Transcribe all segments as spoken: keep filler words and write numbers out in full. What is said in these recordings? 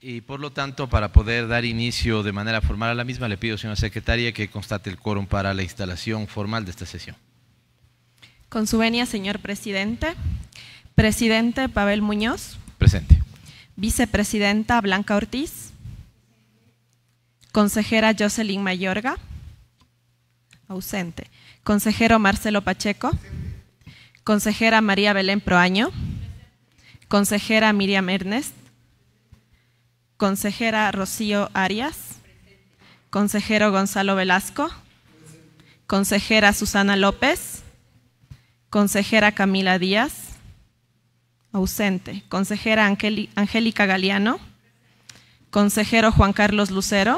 Y por lo tanto, para poder dar inicio de manera formal a la misma, le pido, señora secretaria, que constate el quórum para la instalación formal de esta sesión. Con su venia, señor presidente. Presidente Pavel Muñoz. Presente. Vicepresidenta Blanca Ortiz. Consejera Jocelyn Mayorga. Ausente. Consejero Marcelo Pacheco. Consejera María Belén Proaño. Consejera Miriam Ernest. Consejera Rocío Arias. Consejero Gonzalo Velasco. Consejera Susana López. Consejera Camila Díaz. Ausente. Consejera Angélica Galeano. Consejero Juan Carlos Lucero.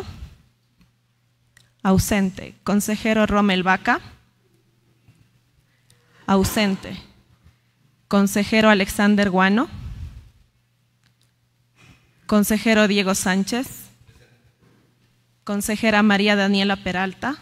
Ausente. Consejero Rommel Vaca. Ausente. Consejero Alexander Guano. Consejero Diego Sánchez. Consejera María Daniela Peralta.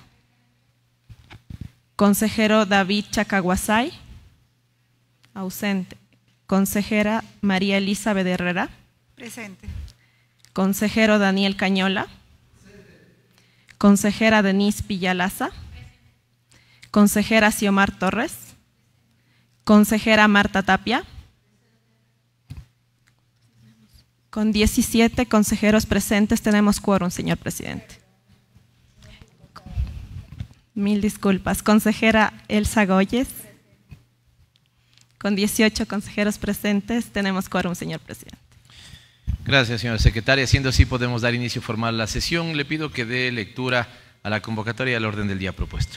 Consejero David Chacaguasay. Ausente. Consejera María Elizabeth Herrera. Presente. Consejero Daniel Cañola. Consejera Denise Pillalaza. Consejera Xiomar Torres. Consejera Marta Tapia. Con diecisiete consejeros presentes tenemos quórum, señor presidente. Mil disculpas. Consejera Elsa Goyes. Con dieciocho consejeros presentes tenemos quórum, señor presidente. Gracias, señora secretaria. Siendo así, podemos dar inicio formal a la sesión. Le pido que dé lectura a la convocatoria y al orden del día propuesto.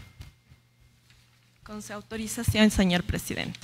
Con su autorización, señor presidente.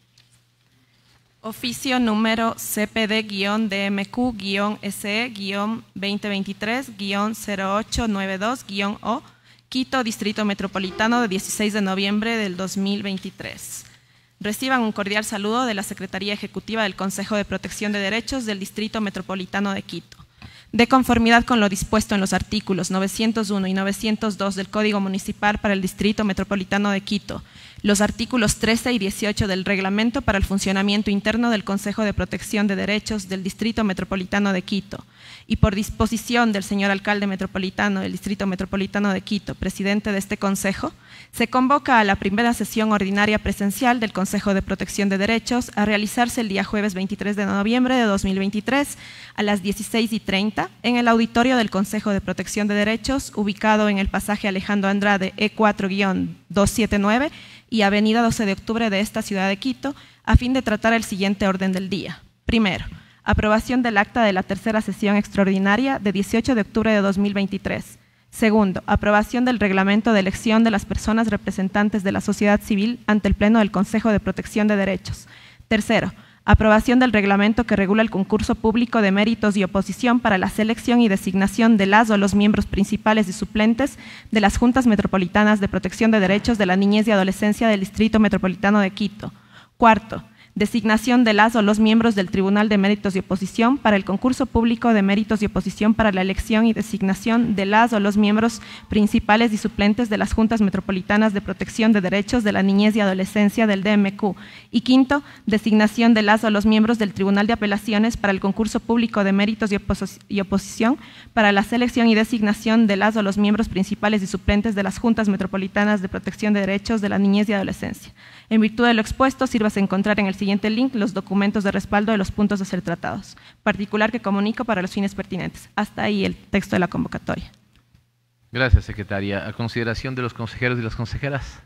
Oficio número C P D-D M Q-S E-veinte veintitrés-cero ocho noventa y dos-O, Quito, Distrito Metropolitano, de dieciséis de noviembre del dos mil veintitrés. Reciban un cordial saludo de la Secretaría Ejecutiva del Consejo de Protección de Derechos del Distrito Metropolitano de Quito. De conformidad con lo dispuesto en los artículos novecientos uno y novecientos dos del Código Municipal para el Distrito Metropolitano de Quito, los artículos trece y dieciocho del Reglamento para el Funcionamiento Interno del Consejo de Protección de Derechos del Distrito Metropolitano de Quito, y por disposición del señor Alcalde Metropolitano del Distrito Metropolitano de Quito, presidente de este Consejo, se convoca a la primera sesión ordinaria presencial del Consejo de Protección de Derechos a realizarse el día jueves veintitrés de noviembre de dos mil veintitrés a las dieciséis y treinta en el auditorio del Consejo de Protección de Derechos, ubicado en el pasaje Alejandro Andrade E cuatro guión doscientos setenta y nueve y avenida doce de octubre de esta ciudad de Quito, a fin de tratar el siguiente orden del día. Primero, aprobación del acta de la tercera sesión extraordinaria de dieciocho de octubre de dos mil veintitrés. Segundo, aprobación del reglamento de elección de las personas representantes de la sociedad civil ante el Pleno del Consejo de Protección de Derechos. Tercero, aprobación del reglamento que regula el concurso público de méritos y oposición para la selección y designación de las o los miembros principales y suplentes de las Juntas Metropolitanas de Protección de Derechos de la Niñez y Adolescencia del Distrito Metropolitano de Quito. Cuarto, designación de las o los miembros del Tribunal de Méritos y Oposición para el concurso público de méritos y oposición para la elección y designación de las o los miembros principales y suplentes de las Juntas Metropolitanas de Protección de Derechos de la Niñez y Adolescencia del D M Q. Y quinto, designación de las o los miembros del Tribunal de Apelaciones para el concurso público de méritos y, opos y oposición para la selección y designación de las o los miembros principales y suplentes de las Juntas Metropolitanas de Protección de Derechos de la Niñez y Adolescencia. En virtud de lo expuesto, sírvase encontrar en el siguiente link los documentos de respaldo de los puntos a ser tratados, particular que comunico para los fines pertinentes. Hasta ahí el texto de la convocatoria. Gracias, secretaria. A consideración de los consejeros y las consejeras.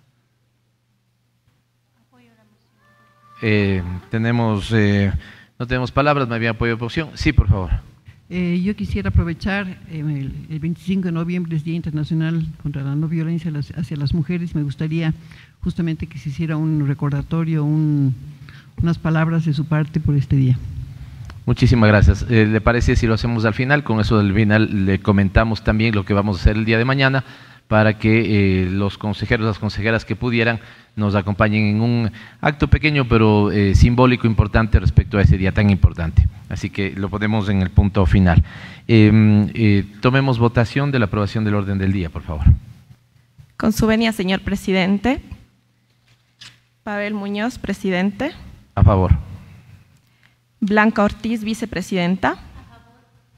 Eh, tenemos, eh, no tenemos palabras, me había apoyo de oposición. Sí, por favor. Eh, yo quisiera aprovechar, eh, el, el veinticinco de noviembre es Día Internacional contra la No Violencia hacia las Mujeres. Me gustaría justamente que se hiciera un recordatorio, un, unas palabras de su parte por este día. Muchísimas gracias. Eh, ¿Le parece si lo hacemos al final? Con eso del final le comentamos también lo que vamos a hacer el día de mañana para que eh, los consejeros, las consejeras que pudieran nos acompañen en un acto pequeño pero eh, simbólico importante respecto a ese día tan importante. Así que lo ponemos en el punto final. Eh, eh, tomemos votación de la aprobación del orden del día, por favor. Con su venia, señor presidente. Pavel Muñoz, presidente. A favor. Blanca Ortiz, vicepresidenta.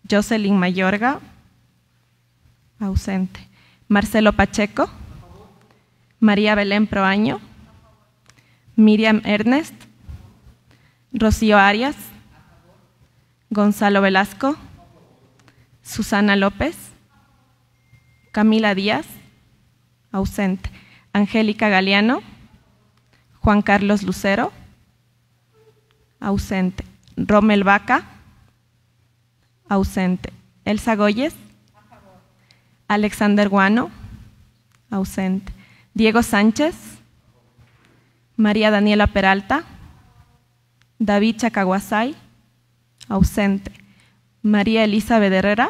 Jocelyn Mayorga, ausente. Marcelo Pacheco, María Belén Proaño, Miriam Ernest, Rocío Arias, Gonzalo Velasco, Susana López, Camila Díaz, ausente. Angélica Galeano, Juan Carlos Lucero, ausente. Rommel Vaca, ausente. Elsa Goyes, Alexander Guano, ausente. Diego Sánchez, María Daniela Peralta, David Chacaguasay, ausente. María Elizabeth Herrera,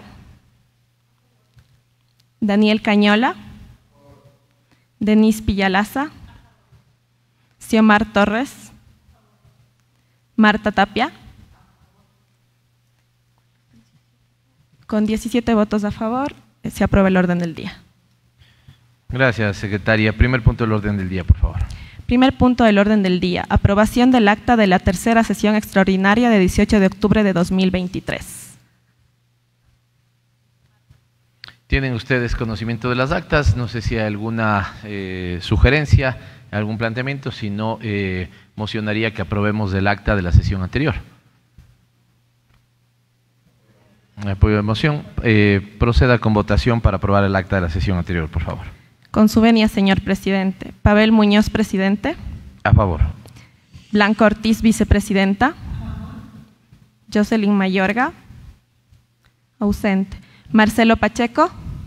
Daniel Cañola, Denise Pillalaza, Xiomar Torres, Marta Tapia. Con diecisiete votos a favor, se aprueba el orden del día. Gracias, secretaria. Primer punto del orden del día, por favor. Primer punto del orden del día, aprobación del acta de la tercera sesión extraordinaria de dieciocho de octubre de dos mil veintitrés. Tienen ustedes conocimiento de las actas, no sé si hay alguna eh, sugerencia, algún planteamiento, si no, eh, mocionaría que aprobemos el acta de la sesión anterior. Apoyo de moción. Eh, proceda con votación para aprobar el acta de la sesión anterior, por favor. Con su venia, señor presidente. Pavel Muñoz, presidente. A favor. Blanca Ortiz, vicepresidenta. Jocelyn Mayorga, ausente. Marcelo Pacheco.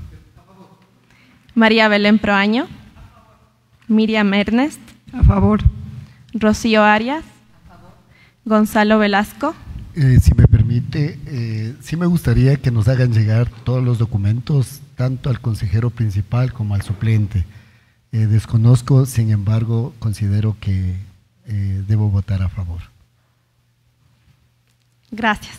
María Belén Proaño. Miriam Ernest. A favor. Rocío Arias. Gonzalo Velasco. Eh, si me permite, eh, sí me gustaría que nos hagan llegar todos los documentos, tanto al consejero principal como al suplente. Eh, desconozco, sin embargo, considero que eh, debo votar a favor. Gracias.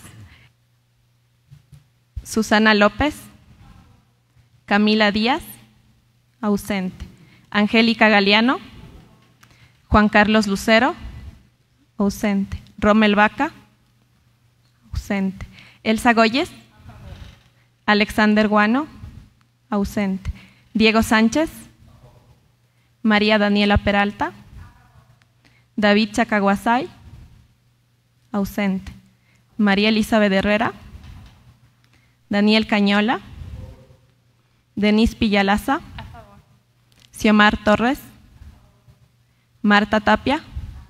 Susana López, Camila Díaz, ausente. Angélica Galeano, Juan Carlos Lucero, ausente. Rommel Vaca, ausente. Elsa Goyes, Alexander Guano, ausente. Diego Sánchez, María Daniela Peralta, David Chacaguasay, ausente. María Elizabeth Herrera, Daniel Cañola, Denise Pillalaza, Xiomar Torres, Marta Tapia.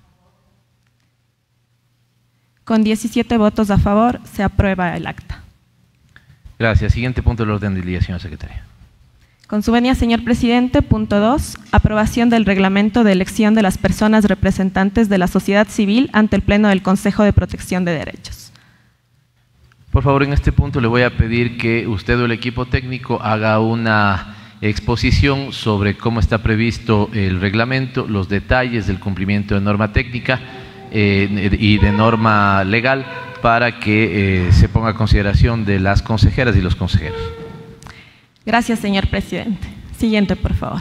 Con diecisiete votos a favor, se aprueba el acta. Gracias. Siguiente punto del orden del día, señora secretaria. Con su venia, señor presidente, punto dos, aprobación del reglamento de elección de las personas representantes de la sociedad civil ante el Pleno del Consejo de Protección de Derechos. Por favor, en este punto le voy a pedir que usted o el equipo técnico haga una exposición sobre cómo está previsto el reglamento, los detalles del cumplimiento de norma técnica eh, y de norma legal para que eh, se ponga a consideración de las consejeras y los consejeros. Gracias, señor presidente. Siguiente, por favor.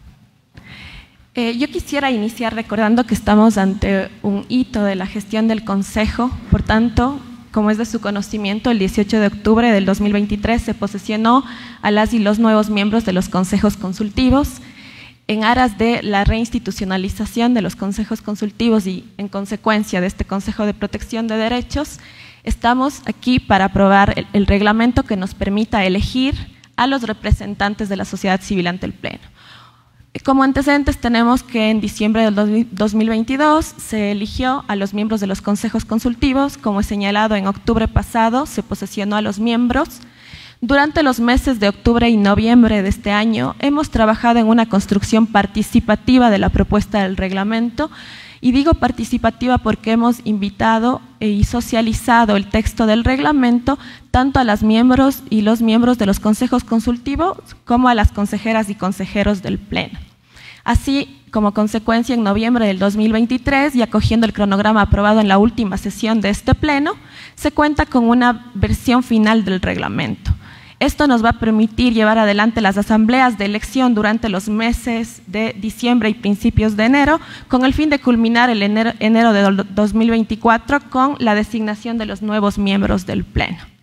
Eh, yo quisiera iniciar recordando que estamos ante un hito de la gestión del Consejo, por tanto, como es de su conocimiento, el dieciocho de octubre del dos mil veintitrés se posesionó a las y los nuevos miembros de los consejos consultivos en aras de la reinstitucionalización de los consejos consultivos y en consecuencia de este Consejo de Protección de Derechos. Estamos aquí para aprobar el, el reglamento que nos permita elegir a los representantes de la sociedad civil ante el Pleno. Como antecedentes tenemos que en diciembre del dos mil veintidós se eligió a los miembros de los consejos consultivos, como he señalado en octubre pasado se posesionó a los miembros. Durante los meses de octubre y noviembre de este año hemos trabajado en una construcción participativa de la propuesta del reglamento y digo participativa porque hemos invitado y socializado el texto del reglamento tanto a las miembros y los miembros de los consejos consultivos como a las consejeras y consejeros del Pleno. Así, como consecuencia, en noviembre del dos mil veintitrés y acogiendo el cronograma aprobado en la última sesión de este Pleno, se cuenta con una versión final del reglamento. Esto nos va a permitir llevar adelante las asambleas de elección durante los meses de diciembre y principios de enero, con el fin de culminar el enero, enero de dos mil veinticuatro con la designación de los nuevos miembros del Pleno.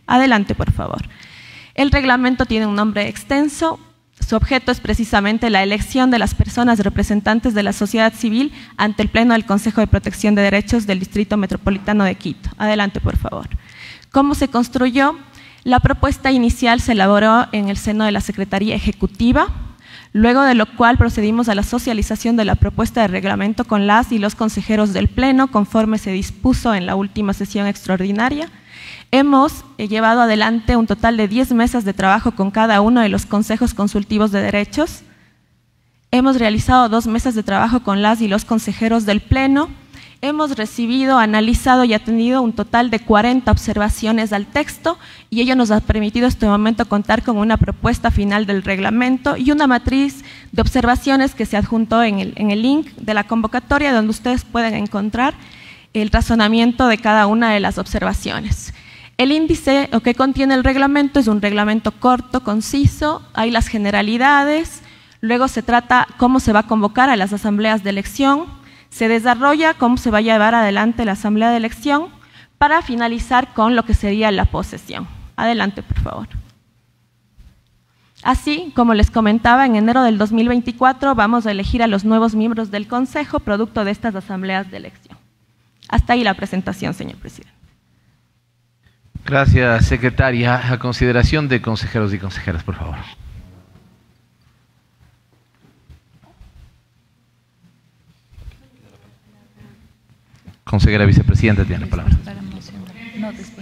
Adelante, por favor. El reglamento tiene un nombre extenso. Su objeto es precisamente la elección de las personas representantes de la sociedad civil ante el Pleno del Consejo de Protección de Derechos del Distrito Metropolitano de Quito. Adelante, por favor. ¿Cómo se construyó? La propuesta inicial se elaboró en el seno de la Secretaría Ejecutiva, luego de lo cual procedimos a la socialización de la propuesta de reglamento con las y los consejeros del Pleno, conforme se dispuso en la última sesión extraordinaria. Hemos llevado adelante un total de diez mesas de trabajo con cada uno de los consejos consultivos de derechos. Hemos realizado dos mesas de trabajo con las y los consejeros del Pleno. Hemos recibido, analizado y atendido un total de cuarenta observaciones al texto y ello nos ha permitido en este momento contar con una propuesta final del reglamento y una matriz de observaciones que se adjuntó en el, en el link de la convocatoria, donde ustedes pueden encontrar el razonamiento de cada una de las observaciones. El índice o que contiene el reglamento es un reglamento corto, conciso, hay las generalidades, luego se trata cómo se va a convocar a las asambleas de elección, se desarrolla cómo se va a llevar adelante la asamblea de elección para finalizar con lo que sería la posesión. Adelante, por favor. Así, como les comentaba, en enero del dos mil veinticuatro vamos a elegir a los nuevos miembros del Consejo producto de estas asambleas de elección. Hasta ahí la presentación, señor presidente. Gracias, secretaria. A consideración de consejeros y consejeras, por favor. Consejera vicepresidenta tiene la palabra. No, después.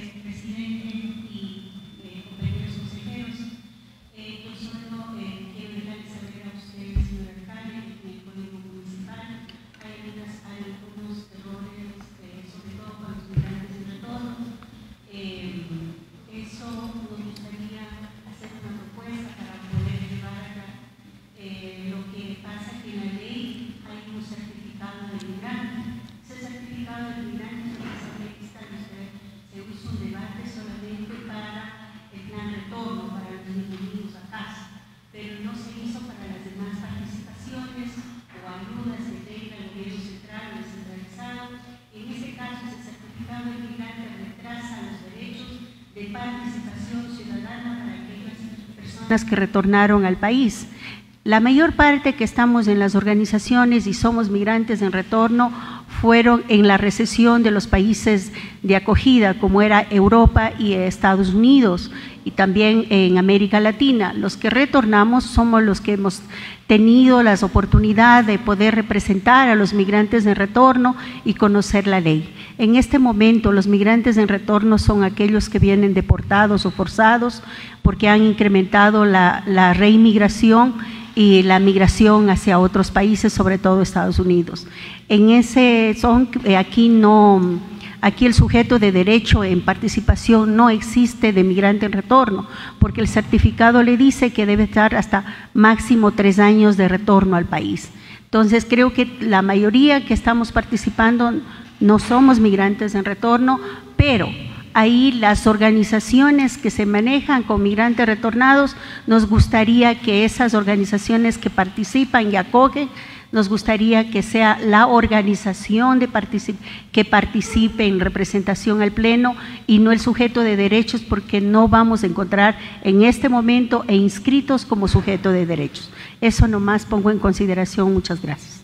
Que retornaron al país. La mayor parte que estamos en las organizaciones y somos migrantes en retorno fueron en la recesión de los países de acogida, como era Europa y Estados Unidos, y también en América Latina. Los que retornamos somos los que hemos tenido la oportunidad de poder representar a los migrantes en retorno y conocer la ley. En este momento, los migrantes en retorno son aquellos que vienen deportados o forzados porque han incrementado la, la reinmigración y la migración hacia otros países, sobre todo Estados Unidos. En ese son, aquí no, aquí el sujeto de derecho en participación no existe de migrante en retorno, porque el certificado le dice que debe estar hasta máximo tres años de retorno al país. Entonces creo que la mayoría que estamos participando no somos migrantes en retorno, pero ahí las organizaciones que se manejan con migrantes retornados, nos gustaría que esas organizaciones que participan y acogen, nos gustaría que sea la organización de particip que participe en representación al Pleno y no el sujeto de derechos, porque no vamos a encontrar en este momento e inscritos como sujeto de derechos. Eso nomás pongo en consideración. Muchas gracias.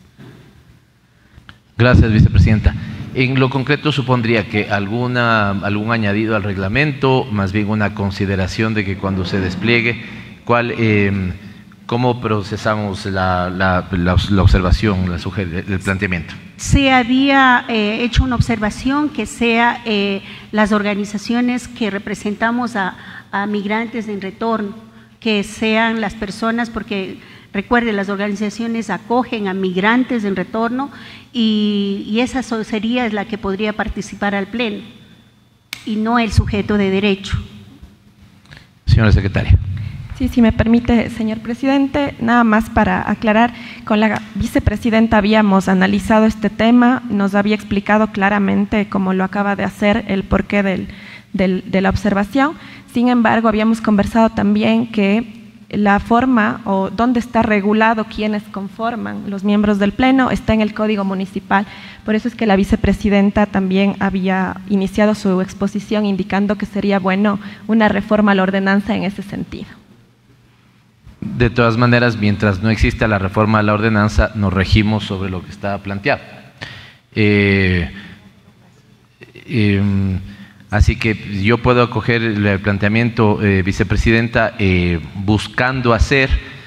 Gracias, vicepresidenta. En lo concreto supondría que alguna, algún añadido al reglamento, más bien una consideración de que cuando se despliegue, cuál, eh, cómo procesamos la, la, la, la observación, la el planteamiento. Se había eh, hecho una observación que sea eh, las organizaciones que representamos a, a migrantes en retorno, que sean las personas, porque recuerde, las organizaciones acogen a migrantes en retorno y, y esa sería la que podría participar al Pleno y no el sujeto de derecho. Señora secretaria. Sí, si me permite, señor presidente, nada más para aclarar, con la vicepresidenta habíamos analizado este tema, nos había explicado claramente, como lo acaba de hacer, el porqué del, del, de la observación. Sin embargo, habíamos conversado también que la forma o dónde está regulado quiénes conforman los miembros del Pleno está en el Código Municipal. Por eso es que la vicepresidenta también había iniciado su exposición indicando que sería bueno una reforma a la ordenanza en ese sentido. De todas maneras, mientras no exista la reforma a la ordenanza, nos regimos sobre lo que está planteado. Eh, eh, así que yo puedo acoger el planteamiento, eh, vicepresidenta, eh, buscando hacer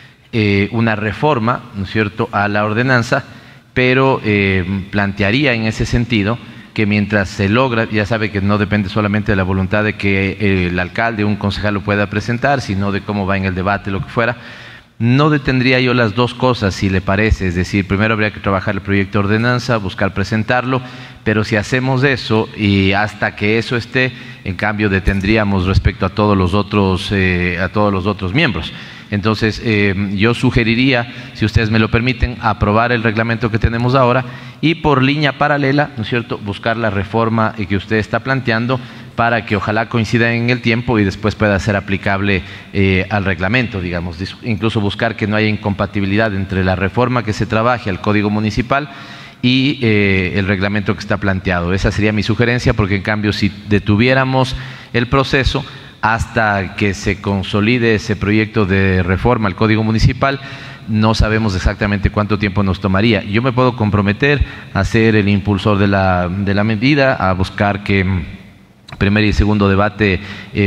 eh, una reforma, ¿no es cierto?, a la ordenanza, pero eh, plantearía en ese sentido que mientras se logra, ya sabe que no depende solamente de la voluntad de que el alcalde o un concejal lo pueda presentar, sino de cómo va en el debate, lo que fuera, no detendría yo las dos cosas, si le parece, es decir, primero habría que trabajar el proyecto de ordenanza, buscar presentarlo, pero si hacemos eso y hasta que eso esté, en cambio detendríamos respecto a todos los otros, eh, a todos los otros miembros. Entonces, eh, yo sugeriría, si ustedes me lo permiten, aprobar el reglamento que tenemos ahora y por línea paralela, ¿no es cierto?, buscar la reforma que usted está planteando para que ojalá coincida en el tiempo y después pueda ser aplicable eh, al reglamento, digamos, incluso buscar que no haya incompatibilidad entre la reforma que se trabaje al Código Municipal y eh, el reglamento que está planteado. Esa sería mi sugerencia, porque en cambio si detuviéramos el proceso hasta que se consolide ese proyecto de reforma al Código Municipal, no sabemos exactamente cuánto tiempo nos tomaría. Yo me puedo comprometer a ser el impulsor de la, de la medida, a buscar que primer y segundo debate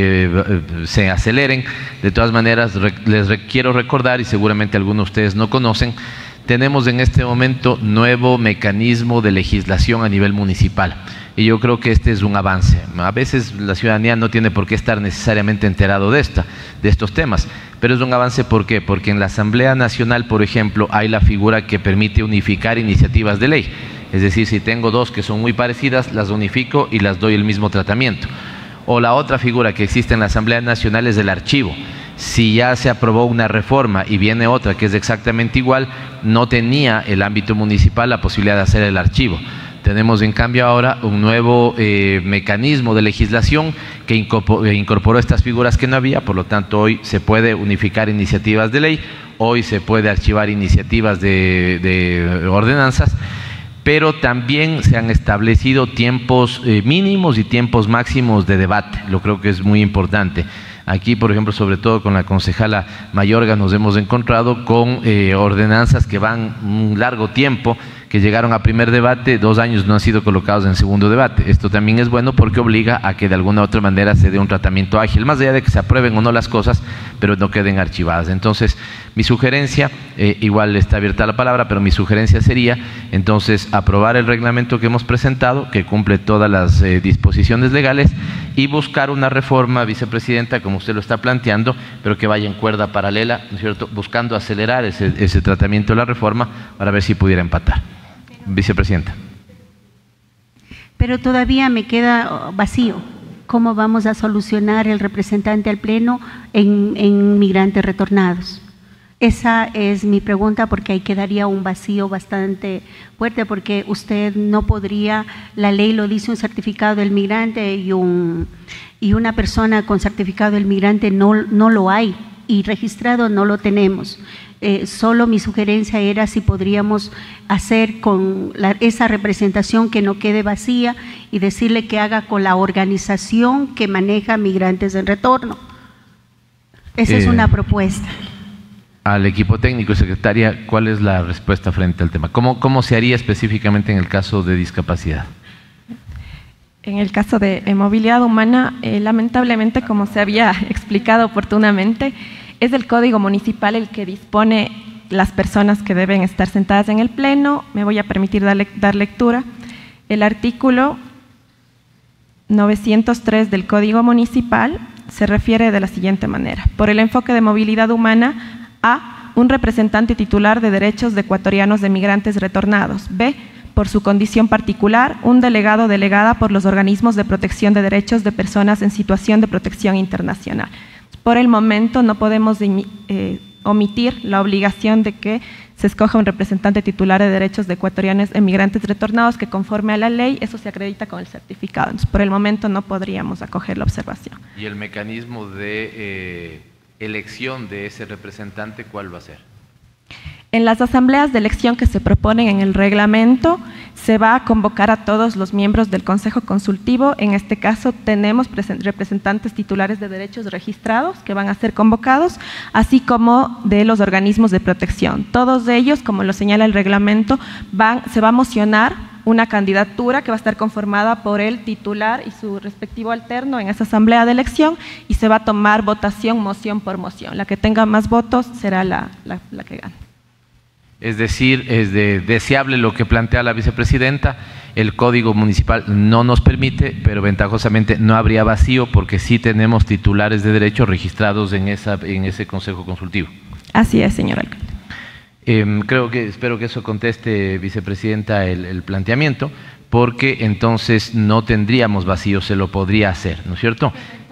eh, se aceleren. De todas maneras, re, les re, quiero recordar, y seguramente algunos de ustedes no conocen, tenemos en este momento nuevo mecanismo de legislación a nivel municipal. Y yo creo que este es un avance. A veces la ciudadanía no tiene por qué estar necesariamente enterado de, esta, de estos temas, pero es un avance. ¿Por qué? Porque en la Asamblea Nacional, por ejemplo, hay la figura que permite unificar iniciativas de ley. Es decir, si tengo dos que son muy parecidas, las unifico y las doy el mismo tratamiento. O la otra figura que existe en la Asamblea Nacional es el archivo. Si ya se aprobó una reforma y viene otra que es exactamente igual, no tenía el ámbito municipal la posibilidad de hacer el archivo. Tenemos en cambio ahora un nuevo eh, mecanismo de legislación que incorporó, incorporó estas figuras que no había, por lo tanto hoy se puede unificar iniciativas de ley, hoy se puede archivar iniciativas de, de ordenanzas, pero también se han establecido tiempos eh, mínimos y tiempos máximos de debate, lo creo que es muy importante. Aquí, por ejemplo, sobre todo con la concejala Mayorga nos hemos encontrado con eh, ordenanzas que van un largo tiempo, que llegaron a primer debate, dos años no han sido colocados en segundo debate. Esto también es bueno porque obliga a que de alguna u otra manera se dé un tratamiento ágil, más allá de que se aprueben o no las cosas, pero no queden archivadas. Entonces, mi sugerencia, eh, igual está abierta la palabra, pero mi sugerencia sería, entonces, aprobar el reglamento que hemos presentado, que cumple todas las eh, disposiciones legales, y buscar una reforma, vicepresidenta, como usted lo está planteando, pero que vaya en cuerda paralela, ¿no es cierto?, buscando acelerar ese, ese tratamiento de la reforma para ver si pudiera empatar. Vicepresidenta. Pero todavía me queda vacío. ¿Cómo vamos a solucionar el representante al Pleno en, en migrantes retornados? Esa es mi pregunta, porque ahí quedaría un vacío bastante fuerte, porque usted no podría, la ley lo dice, un certificado del migrante y, un, y una persona con certificado del migrante no, no lo hay, y registrado no lo tenemos. Eh, solo mi sugerencia era si podríamos hacer con la, esa representación que no quede vacía y decirle que haga con la organización que maneja migrantes en retorno. Esa eh, es una propuesta. Al equipo técnico y secretaria, ¿cuál es la respuesta frente al tema? ¿Cómo, cómo se haría específicamente en el caso de discapacidad? En el caso de movilidad humana, eh, lamentablemente, como se había explicado oportunamente, es el Código Municipal el que dispone las personas que deben estar sentadas en el Pleno. Me voy a permitir dar, dar lectura. El artículo novecientos tres del Código Municipal se refiere de la siguiente manera: por el enfoque de movilidad humana, A, un representante titular de derechos de ecuatorianos de migrantes retornados; B, por su condición particular, un delegado o delegada por los organismos de protección de derechos de personas en situación de protección internacional. Por el momento no podemos eh, omitir la obligación de que se escoja un representante titular de derechos de ecuatorianos emigrantes retornados que, conforme a la ley, eso se acredita con el certificado. Entonces, por el momento no podríamos acoger la observación. ¿Y el mecanismo de eh, elección de ese representante, ¿cuál va a ser? En las asambleas de elección que se proponen en el reglamento, se va a convocar a todos los miembros del Consejo Consultivo. En este caso tenemos representantes titulares de derechos registrados que van a ser convocados, así como de los organismos de protección. Todos ellos, como lo señala el reglamento, van, se va a mocionar una candidatura que va a estar conformada por el titular y su respectivo alterno en esa asamblea de elección, y se va a tomar votación moción por moción. La que tenga más votos será la, la, la que gane. Es decir, es de deseable lo que plantea la vicepresidenta. El Código Municipal no nos permite, pero ventajosamente no habría vacío porque sí tenemos titulares de derechos registrados en, esa, en ese Consejo Consultivo. Así es, señor alcalde. Eh, creo que, espero que eso conteste, vicepresidenta, el, el planteamiento, porque entonces no tendríamos vacío, se lo podría hacer, ¿no es cierto?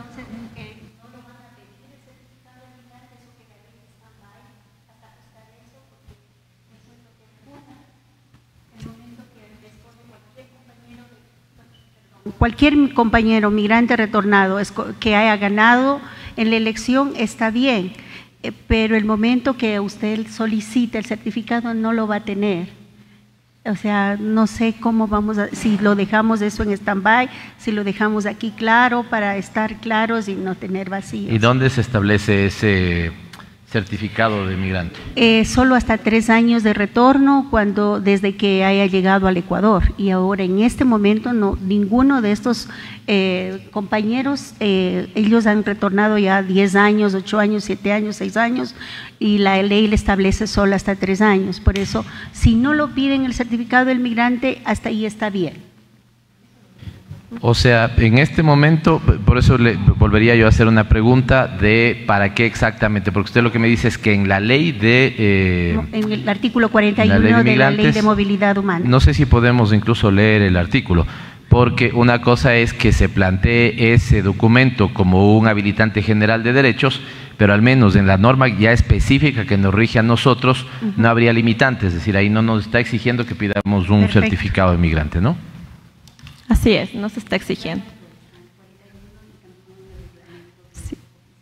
Cualquier compañero migrante retornado que haya ganado en la elección está bien, pero el momento que usted solicite el certificado no lo va a tener. O sea, no sé cómo vamos a, si lo dejamos eso en stand-by, si lo dejamos aquí claro para estar claros y no tener vacíos. ¿Y dónde se establece ese certificado de migrante? Eh, solo hasta tres años de retorno cuando desde que haya llegado al Ecuador, y ahora en este momento no, ninguno de estos eh, compañeros, eh, ellos han retornado ya diez años, ocho años, siete años, seis años, y la ley le establece solo hasta tres años. Por eso, si no lo piden el certificado del migrante, hasta ahí está bien. O sea, en este momento, por eso le volvería yo a hacer una pregunta de para qué exactamente, porque usted lo que me dice es que en la ley de… Eh, en el artículo cuarenta y uno de, de la Ley de Movilidad Humana. No sé si podemos incluso leer el artículo, porque una cosa es que se plantee ese documento como un habilitante general de derechos, pero al menos en la norma ya específica que nos rige a nosotros, uh-huh, no habría limitantes, es decir, ahí no nos está exigiendo que pidamos un Perfecto. certificado de migrante, ¿no? Así es, no se está exigiendo. Sí.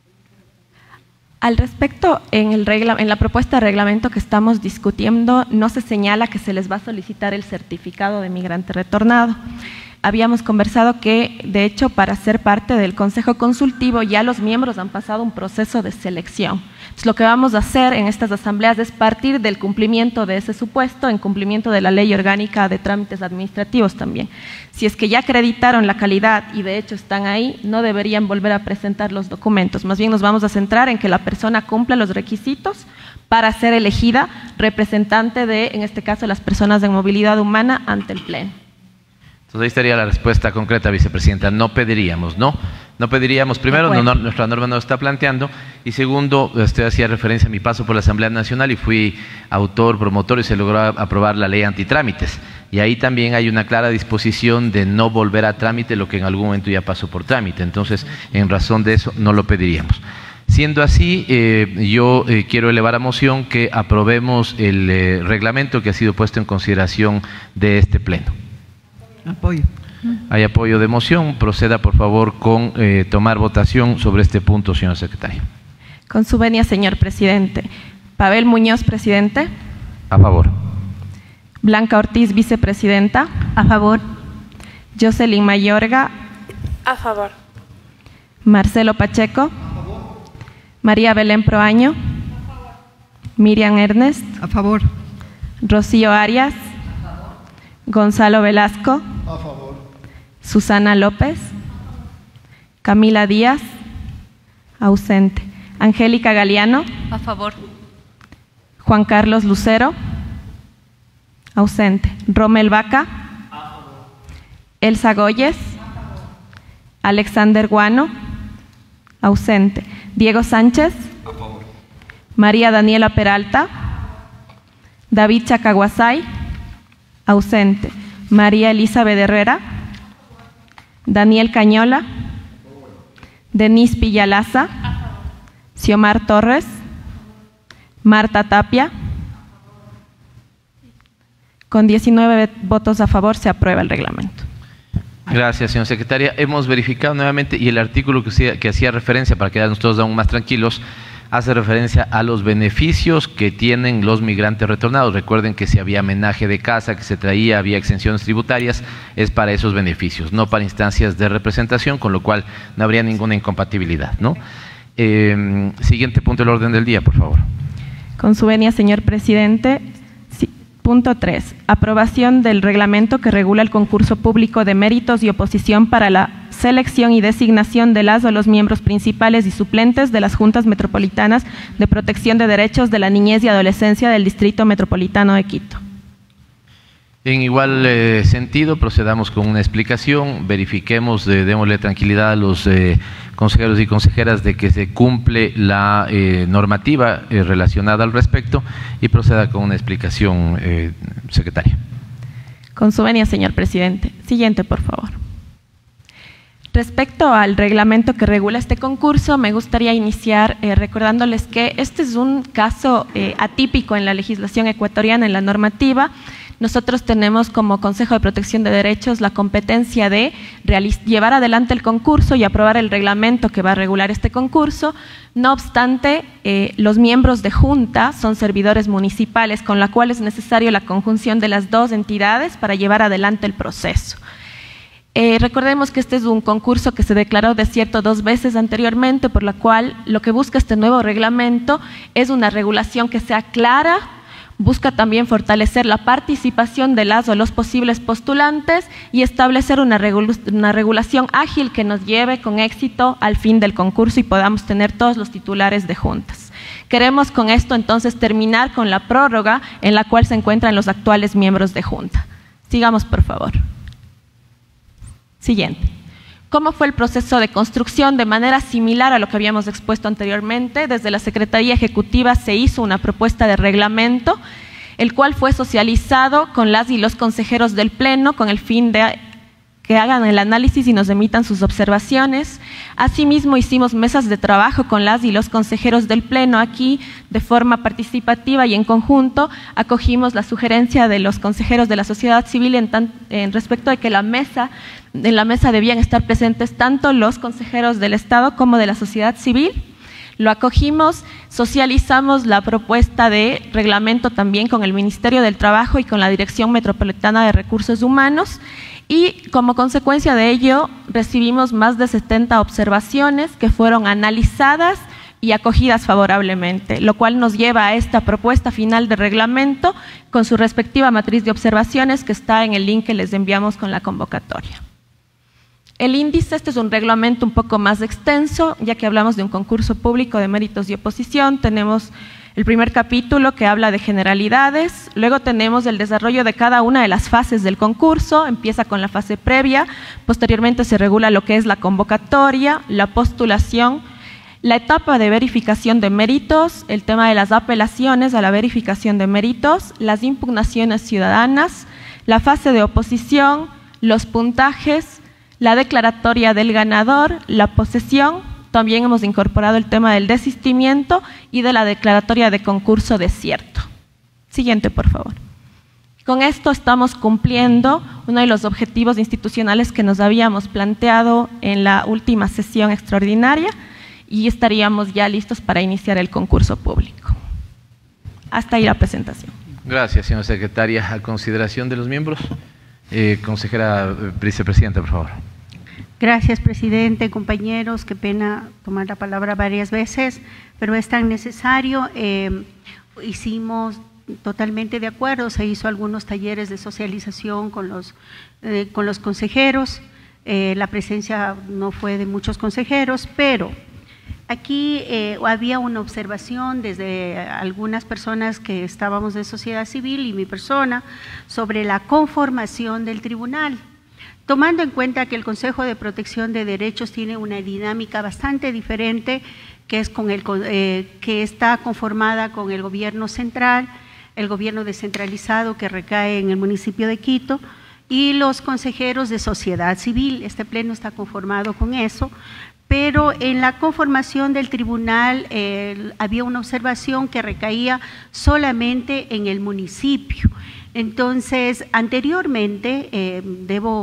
Al respecto, en, el regla, en la propuesta de reglamento que estamos discutiendo, no se señala que se les va a solicitar el certificado de migrante retornado. Habíamos conversado que, de hecho, para ser parte del Consejo Consultivo ya los miembros han pasado un proceso de selección. Entonces, lo que vamos a hacer en estas asambleas es partir del cumplimiento de ese supuesto, en cumplimiento de la Ley Orgánica de Trámites Administrativos también. Si es que ya acreditaron la calidad y de hecho están ahí, no deberían volver a presentar los documentos. Más bien nos vamos a centrar en que la persona cumpla los requisitos para ser elegida representante de, en este caso, las personas de movilidad humana ante el Pleno. Entonces ahí estaría la respuesta concreta, vicepresidenta. No pediríamos, ¿no? No pediríamos, primero, no, no, nuestra norma no lo está planteando, y segundo, usted hacía referencia a mi paso por la Asamblea Nacional y fui autor, promotor, y se logró aprobar la ley antitrámites. Y ahí también hay una clara disposición de no volver a trámite lo que en algún momento ya pasó por trámite. Entonces, en razón de eso, no lo pediríamos. Siendo así, eh, yo eh, quiero elevar a moción que aprobemos el eh, reglamento que ha sido puesto en consideración de este Pleno. Apoyo. Hay apoyo de moción. Proceda, por favor, con eh, tomar votación sobre este punto, señor secretario. Con su venia, señor presidente. Pavel Muñoz, presidente. A favor. Blanca Ortiz, vicepresidenta. A favor. Jocelyn Mayorga. A favor. Marcelo Pacheco. A favor. María Belén Proaño. A favor. Miriam Ernest. A favor. Rocío Arias. A favor. Gonzalo Velasco. A favor. Susana López. Camila Díaz. Ausente. Angélica Galeano. A favor. Juan Carlos Lucero. Ausente. Romel Vaca. A favor. Elsa Goyes. Alexander Guano. Ausente. Diego Sánchez. A favor. María Daniela Peralta. David Chacaguasay. Ausente. María Elizabeth Herrera. Daniel Cañola. Denise Pillalaza. Xiomar Torres. Marta Tapia. Con diecinueve votos a favor se aprueba el reglamento. Gracias, señora secretaria. Hemos verificado nuevamente y el artículo que, usted, que hacía referencia para quedarnos todos aún más tranquilos hace referencia a los beneficios que tienen los migrantes retornados. Recuerden que si había homenaje de casa que se traía, había exenciones tributarias, es para esos beneficios, no para instancias de representación, con lo cual no habría ninguna incompatibilidad, ¿no? Eh, siguiente punto del orden del día, por favor. Con su venia, señor presidente. Sí. Punto tres. Aprobación del reglamento que regula el concurso público de méritos y oposición para la selección y designación de las o los miembros principales y suplentes de las Juntas Metropolitanas de Protección de Derechos de la Niñez y Adolescencia del Distrito Metropolitano de Quito. En igual eh, sentido, procedamos con una explicación, verifiquemos, eh, démosle tranquilidad a los eh, consejeros y consejeras de que se cumple la eh, normativa eh, relacionada al respecto y proceda con una explicación, eh, secretaria. Con su venia, señor presidente. Siguiente, por favor. Respecto al reglamento que regula este concurso, me gustaría iniciar eh, recordándoles que este es un caso eh, atípico en la legislación ecuatoriana, en la normativa. Nosotros tenemos como Consejo de Protección de Derechos la competencia de llevar adelante el concurso y aprobar el reglamento que va a regular este concurso. No obstante, eh, los miembros de junta son servidores municipales, con la cual es necesario la conjunción de las dos entidades para llevar adelante el proceso. Eh, recordemos que este es un concurso que se declaró desierto dos veces anteriormente, por la cual lo que busca este nuevo reglamento es una regulación que sea clara. Busca también fortalecer la participación de las o los posibles postulantes y establecer una, regula una regulación ágil que nos lleve con éxito al fin del concurso y podamos tener todos los titulares de juntas. Queremos con esto entonces terminar con la prórroga en la cual se encuentran los actuales miembros de junta. Sigamos, por favor. Siguiente. ¿Cómo fue el proceso de construcción? De manera similar a lo que habíamos expuesto anteriormente, desde la Secretaría Ejecutiva se hizo una propuesta de reglamento, el cual fue socializado con las y los consejeros del Pleno con el fin de que hagan el análisis y nos emitan sus observaciones. Asimismo, hicimos mesas de trabajo con las y los consejeros del Pleno. Aquí, de forma participativa y en conjunto, acogimos la sugerencia de los consejeros de la sociedad civil en, tan, en respecto de que la mesa, en la mesa debían estar presentes tanto los consejeros del Estado como de la sociedad civil. Lo acogimos, socializamos la propuesta de reglamento también con el Ministerio del Trabajo y con la Dirección Metropolitana de Recursos Humanos. Y como consecuencia de ello recibimos más de setenta observaciones que fueron analizadas y acogidas favorablemente, lo cual nos lleva a esta propuesta final de reglamento con su respectiva matriz de observaciones que está en el link que les enviamos con la convocatoria. El índice, este es un reglamento un poco más extenso, ya que hablamos de un concurso público de méritos y oposición. Tenemos el primer capítulo que habla de generalidades, luego tenemos el desarrollo de cada una de las fases del concurso, empieza con la fase previa, posteriormente se regula lo que es la convocatoria, la postulación, la etapa de verificación de méritos, el tema de las apelaciones a la verificación de méritos, las impugnaciones ciudadanas, la fase de oposición, los puntajes, la declaratoria del ganador, la posesión. También hemos incorporado el tema del desistimiento y de la declaratoria de concurso desierto. Siguiente, por favor. Con esto estamos cumpliendo uno de los objetivos institucionales que nos habíamos planteado en la última sesión extraordinaria y estaríamos ya listos para iniciar el concurso público. Hasta ahí la presentación. Gracias, señora secretaria. A consideración de los miembros, eh, consejera eh, vicepresidenta, por favor. Gracias, presidente, compañeros. Qué pena tomar la palabra varias veces, pero es tan necesario. Eh, hicimos totalmente de acuerdo, se hizo algunos talleres de socialización con los, eh, con los consejeros. Eh, la presencia no fue de muchos consejeros, pero aquí eh, había una observación desde algunas personas que estábamos de sociedad civil y mi persona sobre la conformación del tribunal. Tomando en cuenta que el Consejo de Protección de Derechos tiene una dinámica bastante diferente, que, es con el, eh, que está conformada con el gobierno central, el gobierno descentralizado que recae en el municipio de Quito y los consejeros de sociedad civil. Este pleno está conformado con eso, pero en la conformación del tribunal eh, había una observación que recaía solamente en el municipio. Entonces, anteriormente, eh, debo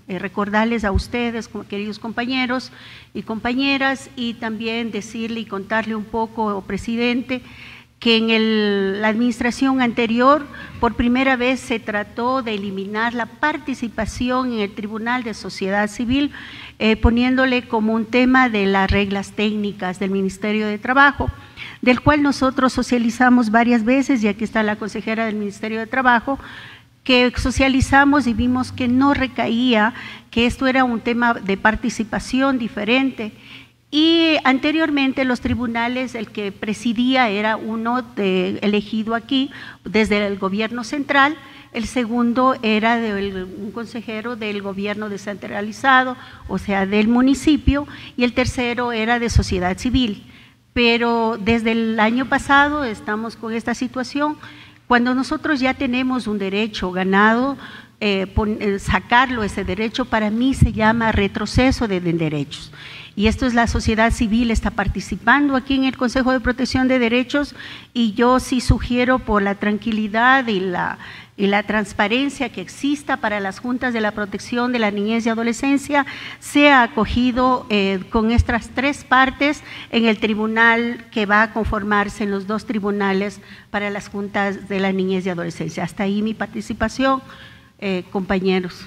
eh, recordarles a ustedes, queridos compañeros y compañeras, y también decirle y contarle un poco, presidente, que en el, la administración anterior por primera vez se trató de eliminar la participación en el Tribunal de Sociedad Civil, eh, poniéndole como un tema de las reglas técnicas del Ministerio de Trabajo, del cual nosotros socializamos varias veces, y aquí está la consejera del Ministerio de Trabajo, que socializamos y vimos que no recaía, que esto era un tema de participación diferente. Y anteriormente los tribunales, el que presidía era uno de, elegido aquí desde el gobierno central, el segundo era de un consejero del gobierno descentralizado, o sea, del municipio, y el tercero era de sociedad civil. Pero desde el año pasado estamos con esta situación. Cuando nosotros ya tenemos un derecho ganado, eh, pon, eh, sacarlo, ese derecho, para mí se llama retroceso de, de derechos. Y esto es la sociedad civil, está participando aquí en el Consejo de Protección de Derechos, y yo sí sugiero, por la tranquilidad y la, y la transparencia que exista para las juntas de la protección de la niñez y adolescencia, sea acogido eh, con estas tres partes en el tribunal que va a conformarse, en los dos tribunales para las juntas de la niñez y adolescencia. Hasta ahí mi participación, eh, compañeros.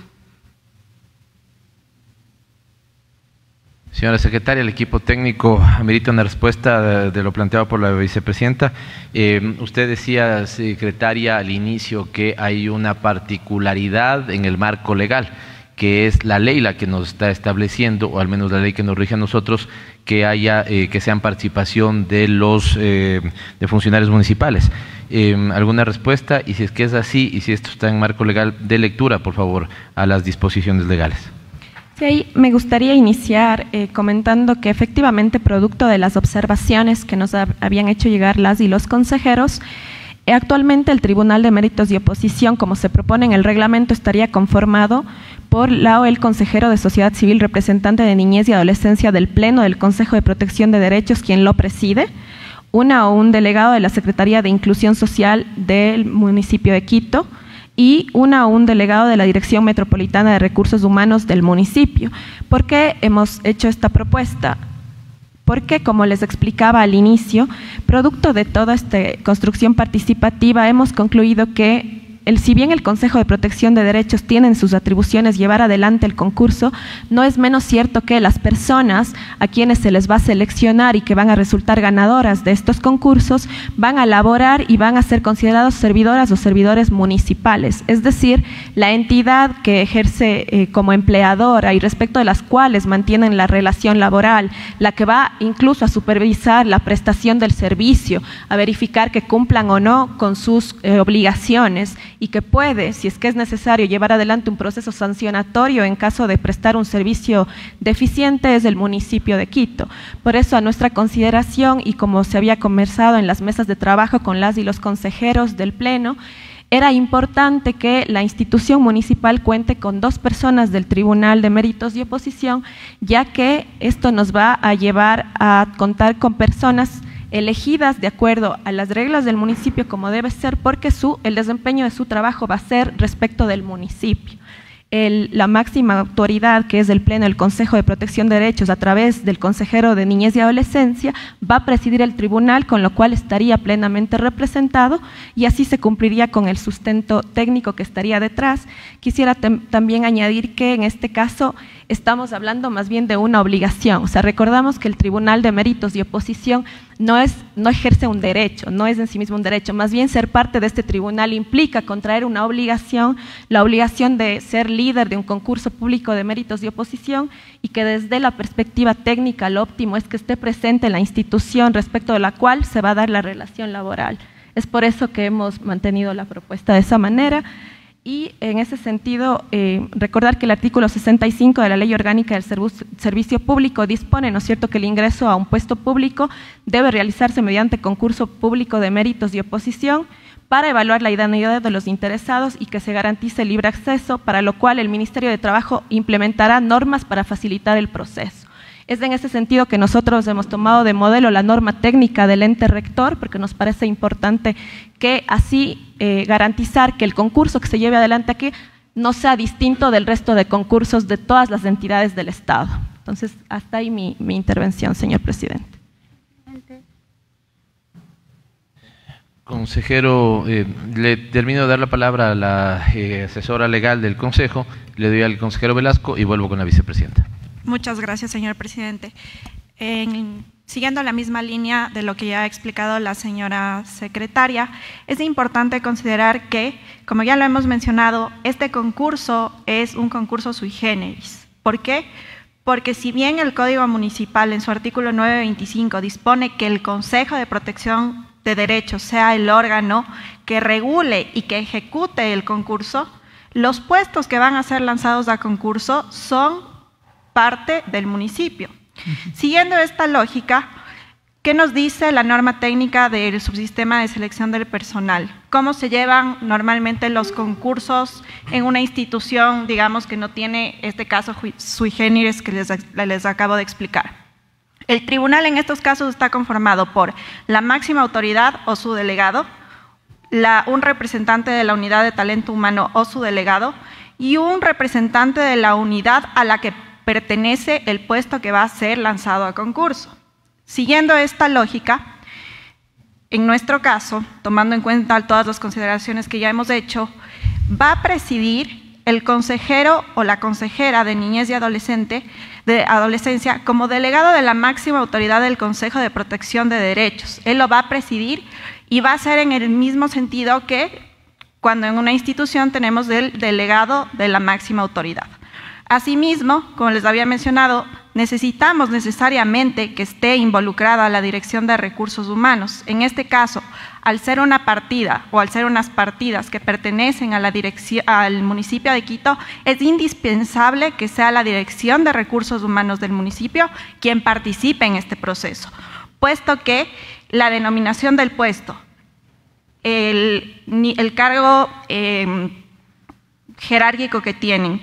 Señora secretaria, el equipo técnico amerita una respuesta de, de lo planteado por la vicepresidenta. Eh, usted decía, secretaria, al inicio que hay una particularidad en el marco legal, que es la ley la que nos está estableciendo, o al menos la ley que nos rige a nosotros, que haya, eh, que sean participación de los eh, de funcionarios municipales. Eh, ¿Alguna respuesta? Y si es que es así, y si esto está en marco legal, de lectura, por favor, a las disposiciones legales. Sí, me gustaría iniciar eh, comentando que efectivamente, producto de las observaciones que nos ha, habían hecho llegar las y los consejeros, eh, actualmente el Tribunal de Méritos y Oposición, como se propone en el reglamento, estaría conformado por la o el consejero de Sociedad Civil, representante de Niñez y Adolescencia del Pleno del Consejo de Protección de Derechos, quien lo preside, una o un delegado de la Secretaría de Inclusión Social del municipio de Quito, y una o un delegado de la Dirección Metropolitana de Recursos Humanos del municipio. ¿Por qué hemos hecho esta propuesta? Porque, como les explicaba al inicio, producto de toda esta construcción participativa, hemos concluido que El, si bien el Consejo de Protección de Derechos tiene en sus atribuciones llevar adelante el concurso, no es menos cierto que las personas a quienes se les va a seleccionar y que van a resultar ganadoras de estos concursos van a laborar y van a ser considerados servidoras o servidores municipales, es decir, la entidad que ejerce eh, como empleadora y respecto de las cuales mantienen la relación laboral, la que va incluso a supervisar la prestación del servicio, a verificar que cumplan o no con sus eh, obligaciones, y que puede, si es que es necesario, llevar adelante un proceso sancionatorio en caso de prestar un servicio deficiente, es el municipio de Quito. Por eso, a nuestra consideración, y como se había conversado en las mesas de trabajo con las y los consejeros del Pleno, era importante que la institución municipal cuente con dos personas del Tribunal de Méritos y Oposición, ya que esto nos va a llevar a contar con personas elegidas de acuerdo a las reglas del municipio como debe ser, porque su, el desempeño de su trabajo va a ser respecto del municipio. El, la máxima autoridad, que es el Pleno del Consejo de Protección de Derechos, a través del consejero de Niñez y Adolescencia, va a presidir el tribunal, con lo cual estaría plenamente representado y así se cumpliría con el sustento técnico que estaría detrás. Quisiera también añadir que en este caso estamos hablando más bien de una obligación. O sea, recordamos que el Tribunal de Méritos y Oposición no, es, no ejerce un derecho, no es en sí mismo un derecho, más bien ser parte de este tribunal implica contraer una obligación, la obligación de ser líder de un concurso público de méritos y oposición, y que desde la perspectiva técnica lo óptimo es que esté presente en la institución respecto de la cual se va a dar la relación laboral. Es por eso que hemos mantenido la propuesta de esa manera. Y en ese sentido, eh, recordar que el artículo sesenta y cinco de la Ley Orgánica del Servicio Público dispone, ¿no es cierto?, que el ingreso a un puesto público debe realizarse mediante concurso público de méritos y oposición para evaluar la idoneidad de los interesados y que se garantice el libre acceso, para lo cual el Ministerio de Trabajo implementará normas para facilitar el proceso. Es en ese sentido que nosotros hemos tomado de modelo la norma técnica del ente rector, porque nos parece importante que así eh, garantizar que el concurso que se lleve adelante aquí no sea distinto del resto de concursos de todas las entidades del Estado. Entonces, hasta ahí mi, mi intervención, señor presidente. Consejero, eh, le termino de dar la palabra a la eh, asesora legal del Consejo, le doy al consejero Velasco y vuelvo con la vicepresidenta. Muchas gracias, señor presidente. En, siguiendo la misma línea de lo que ya ha explicado la señora secretaria, es importante considerar que, como ya lo hemos mencionado, este concurso es un concurso sui generis. ¿Por qué? Porque si bien el Código Municipal en su artículo nueve veinticinco dispone que el Consejo de Protección de Derechos sea el órgano que regule y que ejecute el concurso, los puestos que van a ser lanzados a concurso son parte del municipio. Uh-huh. Siguiendo esta lógica, ¿qué nos dice la norma técnica del subsistema de selección del personal? ¿Cómo se llevan normalmente los concursos en una institución, digamos, que no tiene este caso sui generis que les, les acabo de explicar? El tribunal en estos casos está conformado por la máxima autoridad o su delegado, la, un representante de la unidad de talento humano o su delegado y un representante de la unidad a la que pertenece el puesto que va a ser lanzado a concurso. Siguiendo esta lógica, en nuestro caso, tomando en cuenta todas las consideraciones que ya hemos hecho, va a presidir el consejero o la consejera de niñez y adolescente, de adolescencia como delegado de la máxima autoridad del Consejo de Protección de Derechos. Él lo va a presidir y va a ser en el mismo sentido que cuando en una institución tenemos el delegado de la máxima autoridad. Asimismo, como les había mencionado, necesitamos necesariamente que esté involucrada la Dirección de Recursos Humanos. En este caso, al ser una partida o al ser unas partidas que pertenecen a la dirección, al municipio de Quito, es indispensable que sea la Dirección de Recursos Humanos del municipio quien participe en este proceso, puesto que la denominación del puesto, el, el cargo eh, jerárquico que tienen,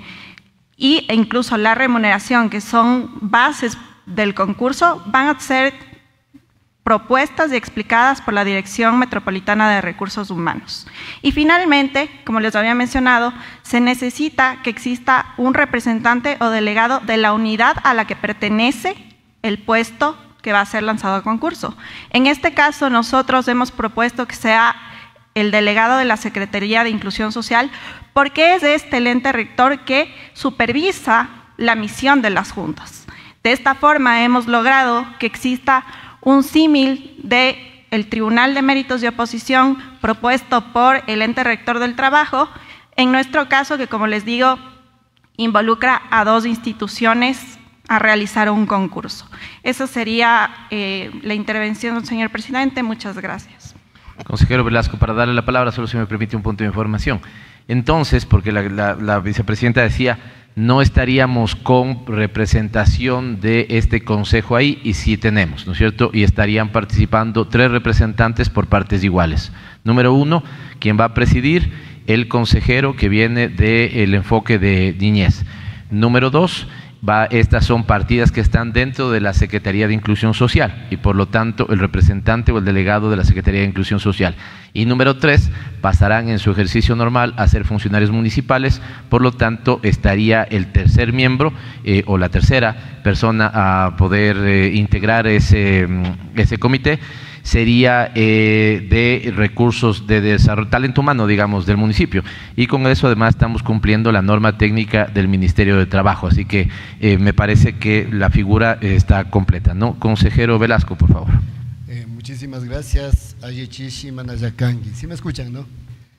y e incluso la remuneración, que son bases del concurso, van a ser propuestas y explicadas por la Dirección Metropolitana de Recursos Humanos. Y finalmente, como les había mencionado, se necesita que exista un representante o delegado de la unidad a la que pertenece el puesto que va a ser lanzado a concurso. En este caso, nosotros hemos propuesto que sea el delegado de la Secretaría de Inclusión Social, porque es este el ente rector que supervisa la misión de las juntas. De esta forma hemos logrado que exista un símil del Tribunal de Méritos y Oposición propuesto por el ente rector del trabajo, en nuestro caso que, como les digo, involucra a dos instituciones a realizar un concurso. Esa sería eh, la intervención, señor presidente. Muchas gracias. Consejero Velasco, para darle la palabra, solo se me permite un punto de información. Entonces, porque la, la, la vicepresidenta decía, no estaríamos con representación de este consejo ahí, y sí tenemos, ¿no es cierto? Y estarían participando tres representantes por partes iguales. Número uno, quien va a presidir, el consejero que viene del enfoque de niñez. Número dos, Va, estas son partidas que están dentro de la Secretaría de Inclusión Social y por lo tanto el representante o el delegado de la Secretaría de Inclusión Social. Y número tres, pasarán en su ejercicio normal a ser funcionarios municipales, por lo tanto estaría el tercer miembro eh, o la tercera persona a poder eh, integrar ese, ese comité. Sería eh, de recursos de desarrollo, talento humano, digamos, del municipio. Y con eso además estamos cumpliendo la norma técnica del Ministerio de Trabajo. Así que eh, me parece que la figura eh, está completa, ¿no? Consejero Velasco, por favor. Eh, muchísimas gracias. Ayechishi Manayakangi. ¿Sí me escuchan, no?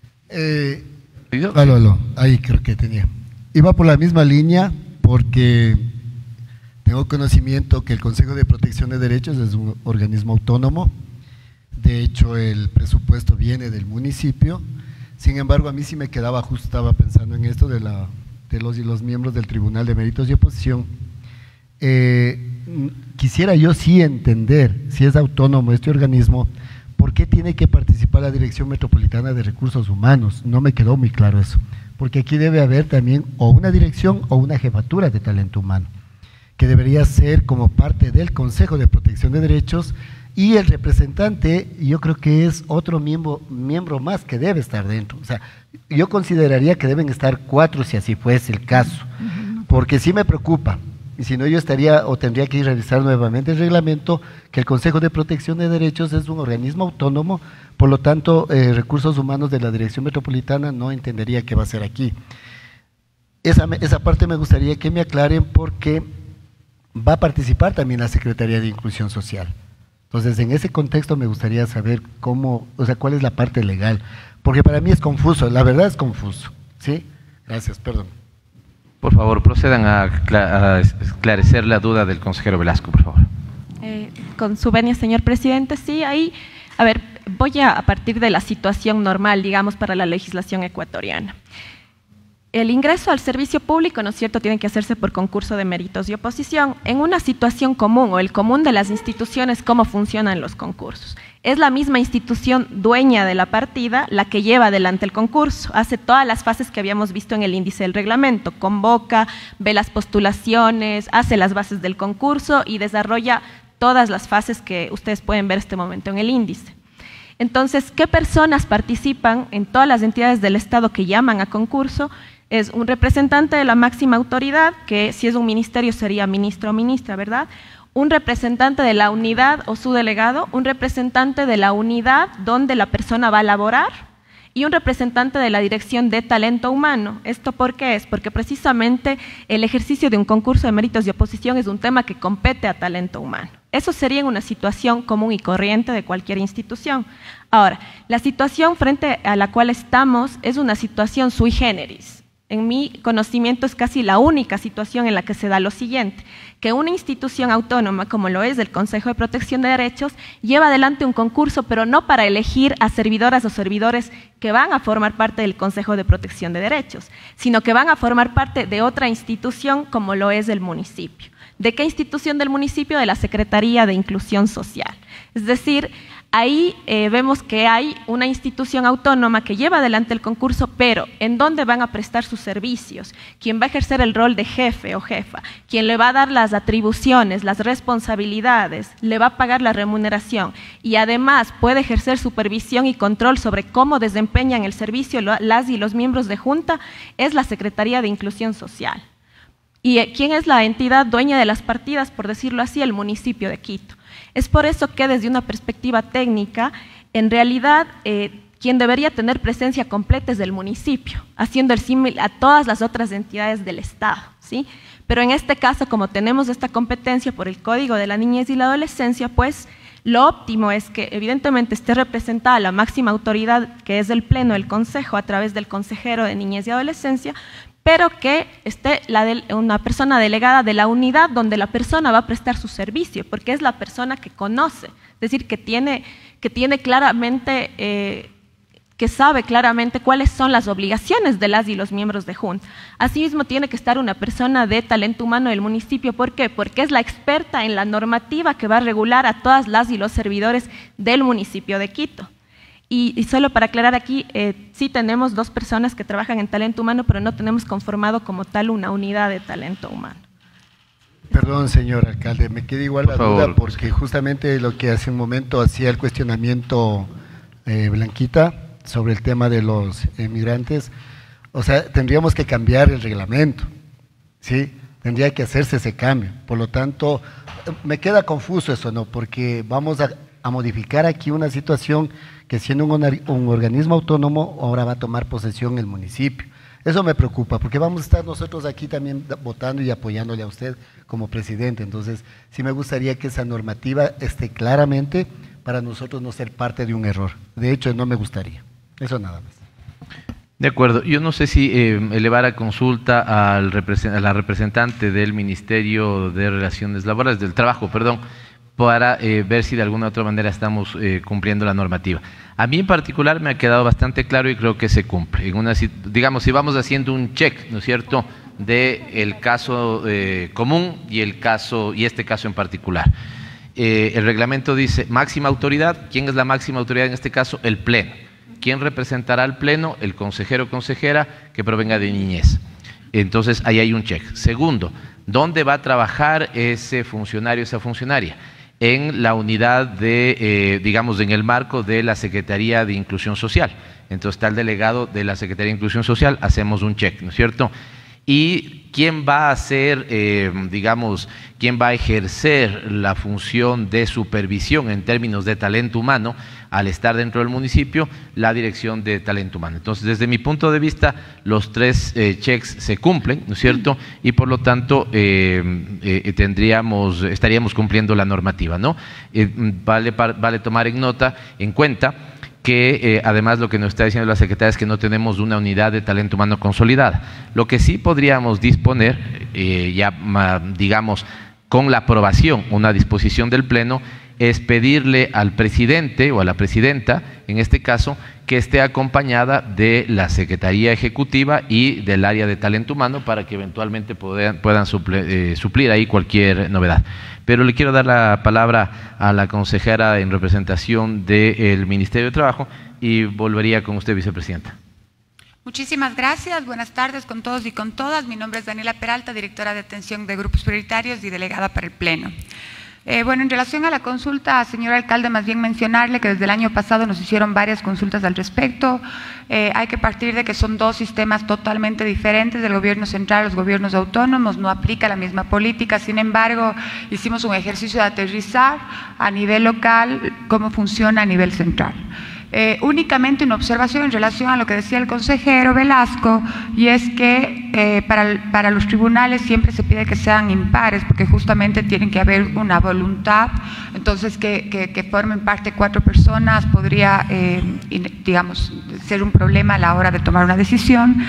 Eh, aló, aló. Ahí creo que tenía. Iba por la misma línea porque tengo conocimiento que el Consejo de Protección de Derechos es un organismo autónomo. De hecho, el presupuesto viene del municipio. Sin embargo, a mí sí me quedaba, justo estaba pensando en esto de, la, de los y los miembros del Tribunal de Méritos y Oposición. Eh, quisiera yo sí entender, si es autónomo este organismo, ¿por qué tiene que participar la Dirección Metropolitana de Recursos Humanos? No me quedó muy claro eso, porque aquí debe haber también o una dirección o una jefatura de talento humano, que debería ser como parte del Consejo de Protección de Derechos Y el representante, yo creo que es otro miembro, miembro más que debe estar dentro. O sea, yo consideraría que deben estar cuatro si así fuese el caso, porque sí me preocupa. Y si no, yo estaría o tendría que ir a revisar nuevamente el reglamento, que el Consejo de Protección de Derechos es un organismo autónomo, por lo tanto, eh, Recursos Humanos de la Dirección Metropolitana no entendería qué va a hacer aquí. Esa, esa parte me gustaría que me aclaren, porque va a participar también la Secretaría de Inclusión Social. Entonces, en ese contexto me gustaría saber cómo, o sea, cuál es la parte legal, porque para mí es confuso, la verdad es confuso. ¿Sí? Gracias, perdón. Por favor, procedan a, a esclarecer la duda del consejero Velasco, por favor. Eh, con su venia, señor presidente, sí, ahí, a ver, voy a, a partir de la situación normal, digamos, para la legislación ecuatoriana. El ingreso al servicio público, ¿no es cierto?, tiene que hacerse por concurso de méritos y oposición. En una situación común o el común de las instituciones, ¿cómo funcionan los concursos? Es la misma institución dueña de la partida la que lleva adelante el concurso, hace todas las fases que habíamos visto en el índice del reglamento, convoca, ve las postulaciones, hace las bases del concurso y desarrolla todas las fases que ustedes pueden ver este momento en el índice. Entonces, ¿qué personas participan en todas las entidades del Estado que llaman a concurso? Es un representante de la máxima autoridad, que si es un ministerio sería ministro o ministra, ¿verdad? Un representante de la unidad o su delegado, un representante de la unidad donde la persona va a laborar y un representante de la Dirección de Talento Humano. ¿Esto por qué es? Porque precisamente el ejercicio de un concurso de méritos de oposición es un tema que compete a talento humano. Eso sería en una situación común y corriente de cualquier institución. Ahora, la situación frente a la cual estamos es una situación sui generis. En mi conocimiento es casi la única situación en la que se da lo siguiente, que una institución autónoma como lo es el Consejo de Protección de Derechos lleva adelante un concurso, pero no para elegir a servidoras o servidores que van a formar parte del Consejo de Protección de Derechos, sino que van a formar parte de otra institución como lo es el municipio. ¿De qué institución del municipio? De la Secretaría de Inclusión Social. Es decir, ahí eh, vemos que hay una institución autónoma que lleva adelante el concurso, pero ¿en dónde van a prestar sus servicios? ¿Quién va a ejercer el rol de jefe o jefa? ¿Quién le va a dar las atribuciones, las responsabilidades? ¿Le va a pagar la remuneración? Y además puede ejercer supervisión y control sobre cómo desempeñan el servicio las y los miembros de junta, es la Secretaría de Inclusión Social. ¿Y quién es la entidad dueña de las partidas, por decirlo así? El municipio de Quito. Es por eso que desde una perspectiva técnica, en realidad, eh, quien debería tener presencia completa es del municipio, haciendo el símil a todas las otras entidades del Estado, ¿sí? Pero en este caso, como tenemos esta competencia por el Código de la Niñez y la Adolescencia, pues lo óptimo es que evidentemente esté representada la máxima autoridad, que es el Pleno del Consejo, a través del consejero de Niñez y Adolescencia, pero que esté la de, una persona delegada de la unidad donde la persona va a prestar su servicio, porque es la persona que conoce, es decir, que tiene, que tiene claramente, eh, que sabe claramente cuáles son las obligaciones de las y los miembros de junta. Asimismo, tiene que estar una persona de talento humano del municipio. ¿Por qué? Porque es la experta en la normativa que va a regular a todas las y los servidores del municipio de Quito. Y, y solo para aclarar aquí, eh, sí tenemos dos personas que trabajan en talento humano, pero no tenemos conformado como tal una unidad de talento humano. Perdón, señor alcalde, me queda igual Por la favor. duda, porque justamente lo que hace un momento hacía el cuestionamiento eh, Blanquita sobre el tema de los emigrantes, o sea, tendríamos que cambiar el reglamento, ¿sí? Tendría que hacerse ese cambio. Por lo tanto, me queda confuso eso, ¿no? Porque vamos a, a modificar aquí una situación que siendo un, un organismo autónomo, ahora va a tomar posesión el municipio. Eso me preocupa, porque vamos a estar nosotros aquí también votando y apoyándole a usted como presidente. Entonces, sí me gustaría que esa normativa esté claramente para nosotros no ser parte de un error. De hecho, no me gustaría. Eso nada más. De acuerdo. Yo no sé si eh, elevar a consulta al represent- a la representante del Ministerio de Relaciones Laborales, del Trabajo, perdón, para eh, ver si de alguna u otra manera estamos eh, cumpliendo la normativa. A mí en particular me ha quedado bastante claro y creo que se cumple. En una, digamos, si vamos haciendo un check, ¿no es cierto?, de el caso eh, común y el caso y este caso en particular. Eh, el reglamento dice máxima autoridad. ¿Quién es la máxima autoridad en este caso? El Pleno. ¿Quién representará al Pleno? El consejero o consejera que provenga de niñez. Entonces, ahí hay un check. Segundo, ¿dónde va a trabajar ese funcionario, esa funcionaria? en la unidad de, eh, digamos, en el marco de la Secretaría de Inclusión Social. Entonces está el delegado de la Secretaría de Inclusión Social, hacemos un check, ¿no es cierto? Y quién va a hacer, eh, digamos, quién va a ejercer la función de supervisión en términos de talento humano al estar dentro del municipio, la Dirección de Talento Humano. Entonces, desde mi punto de vista, los tres eh, checks se cumplen, ¿no es cierto? Y por lo tanto, eh, eh, tendríamos, estaríamos cumpliendo la normativa, ¿no? Eh, vale, vale tomar en nota, en cuenta, que eh, además lo que nos está diciendo la secretaria es que no tenemos una unidad de talento humano consolidada. Lo que sí podríamos disponer, eh, ya digamos, con la aprobación, una disposición del Pleno, es pedirle al presidente o a la presidenta, en este caso, que esté acompañada de la Secretaría Ejecutiva y del área de talento humano para que eventualmente puedan, puedan suplir, eh, suplir ahí cualquier novedad. Pero le quiero dar la palabra a la consejera en representación del Ministerio de Trabajo y volvería con usted, vicepresidenta. Muchísimas gracias, buenas tardes con todos y con todas. Mi nombre es Daniela Peralta, directora de atención de grupos prioritarios y delegada para el Pleno. Eh, bueno, en relación a la consulta, señor alcalde, más bien mencionarle que desde el año pasado nos hicieron varias consultas al respecto. Eh, hay que partir de que son dos sistemas totalmente diferentes del gobierno central, los gobiernos autónomos, no aplica la misma política. Sin embargo, hicimos un ejercicio de aterrizar a nivel local cómo funciona a nivel central. Eh, únicamente una observación en relación a lo que decía el consejero Velasco, y es que eh, para, para los tribunales siempre se pide que sean impares, porque justamente tienen que haber una voluntad. Entonces que, que, que formen parte cuatro personas podría, eh, digamos, ser un problema a la hora de tomar una decisión.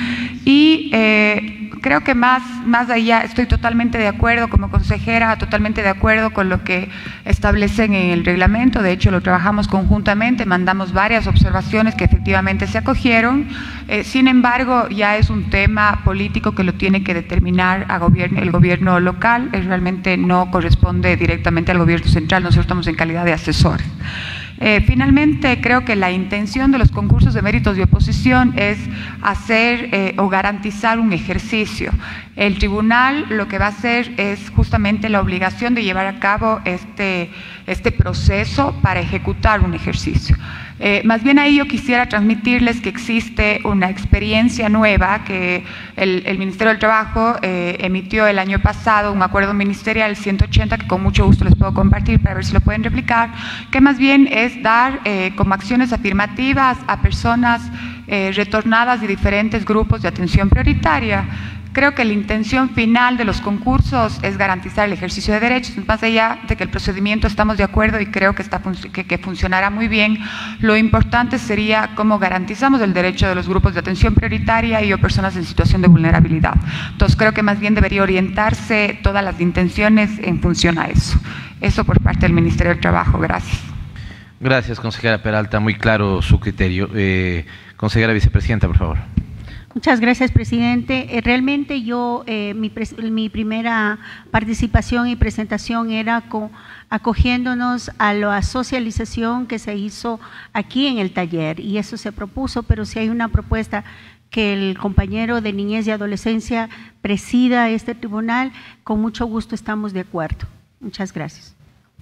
Y eh, creo que más, más allá, estoy totalmente de acuerdo como consejera, totalmente de acuerdo con lo que establecen en el reglamento. De hecho, lo trabajamos conjuntamente, mandamos varias observaciones que efectivamente se acogieron. Eh, sin embargo, ya es un tema político que lo tiene que determinar a gobierno, el gobierno local. Eh, realmente no corresponde directamente al gobierno central, nosotros estamos en calidad de asesores. Eh, finalmente, creo que la intención de los concursos de méritos de oposición es hacer eh, o garantizar un ejercicio. El tribunal lo que va a hacer es justamente la obligación de llevar a cabo este, este proceso para ejecutar un ejercicio. Eh, más bien ahí yo quisiera transmitirles que existe una experiencia nueva que el, el Ministerio del Trabajo eh, emitió el año pasado, un acuerdo ministerial ciento ochenta que con mucho gusto les puedo compartir para ver si lo pueden replicar, que más bien es dar eh, como acciones afirmativas a personas eh, retornadas de diferentes grupos de atención prioritaria. Creo que la intención final de los concursos es garantizar el ejercicio de derechos, más allá de que el procedimiento estamos de acuerdo y creo que, está, que, que funcionará muy bien. Lo importante sería cómo garantizamos el derecho de los grupos de atención prioritaria y o personas en situación de vulnerabilidad. Entonces creo que más bien debería orientarse todas las intenciones en función a eso. Eso por parte del Ministerio del Trabajo. Gracias. Gracias, consejera Peralta. Muy claro su criterio. Eh, consejera vicepresidenta, por favor. Muchas gracias, presidente. Eh, realmente yo, eh, mi, mi primera participación y presentación era con, acogiéndonos a la socialización que se hizo aquí en el taller, y eso se propuso, pero si hay una propuesta que el compañero de Niñez y Adolescencia presida este tribunal, con mucho gusto estamos de acuerdo. Muchas gracias.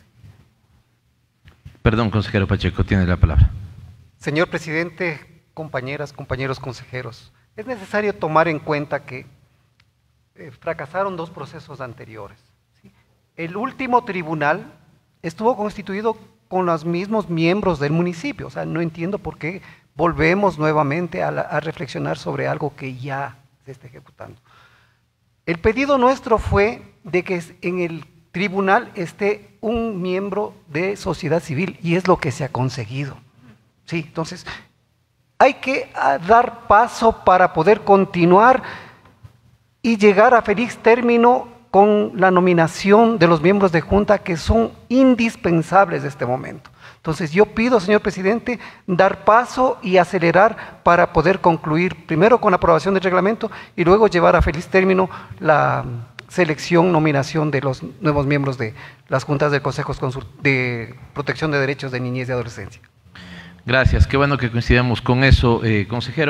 Perdón, consejero Pacheco, tiene la palabra. Señor presidente, compañeras, compañeros consejeros, es necesario tomar en cuenta que eh, fracasaron dos procesos anteriores, ¿sí? El último tribunal estuvo constituido con los mismos miembros del municipio, o sea, no entiendo por qué volvemos nuevamente a, la, a reflexionar sobre algo que ya se está ejecutando. El pedido nuestro fue de que en el tribunal esté un miembro de sociedad civil, y es lo que se ha conseguido, ¿sí? Entonces, hay que dar paso para poder continuar y llegar a feliz término con la nominación de los miembros de junta que son indispensables de este momento. Entonces yo pido, señor presidente, dar paso y acelerar para poder concluir primero con la aprobación del reglamento y luego llevar a feliz término la selección, nominación de los nuevos miembros de las juntas de consejos de protección de derechos de niñez y adolescencia. Gracias, qué bueno que coincidamos con eso, eh, consejero.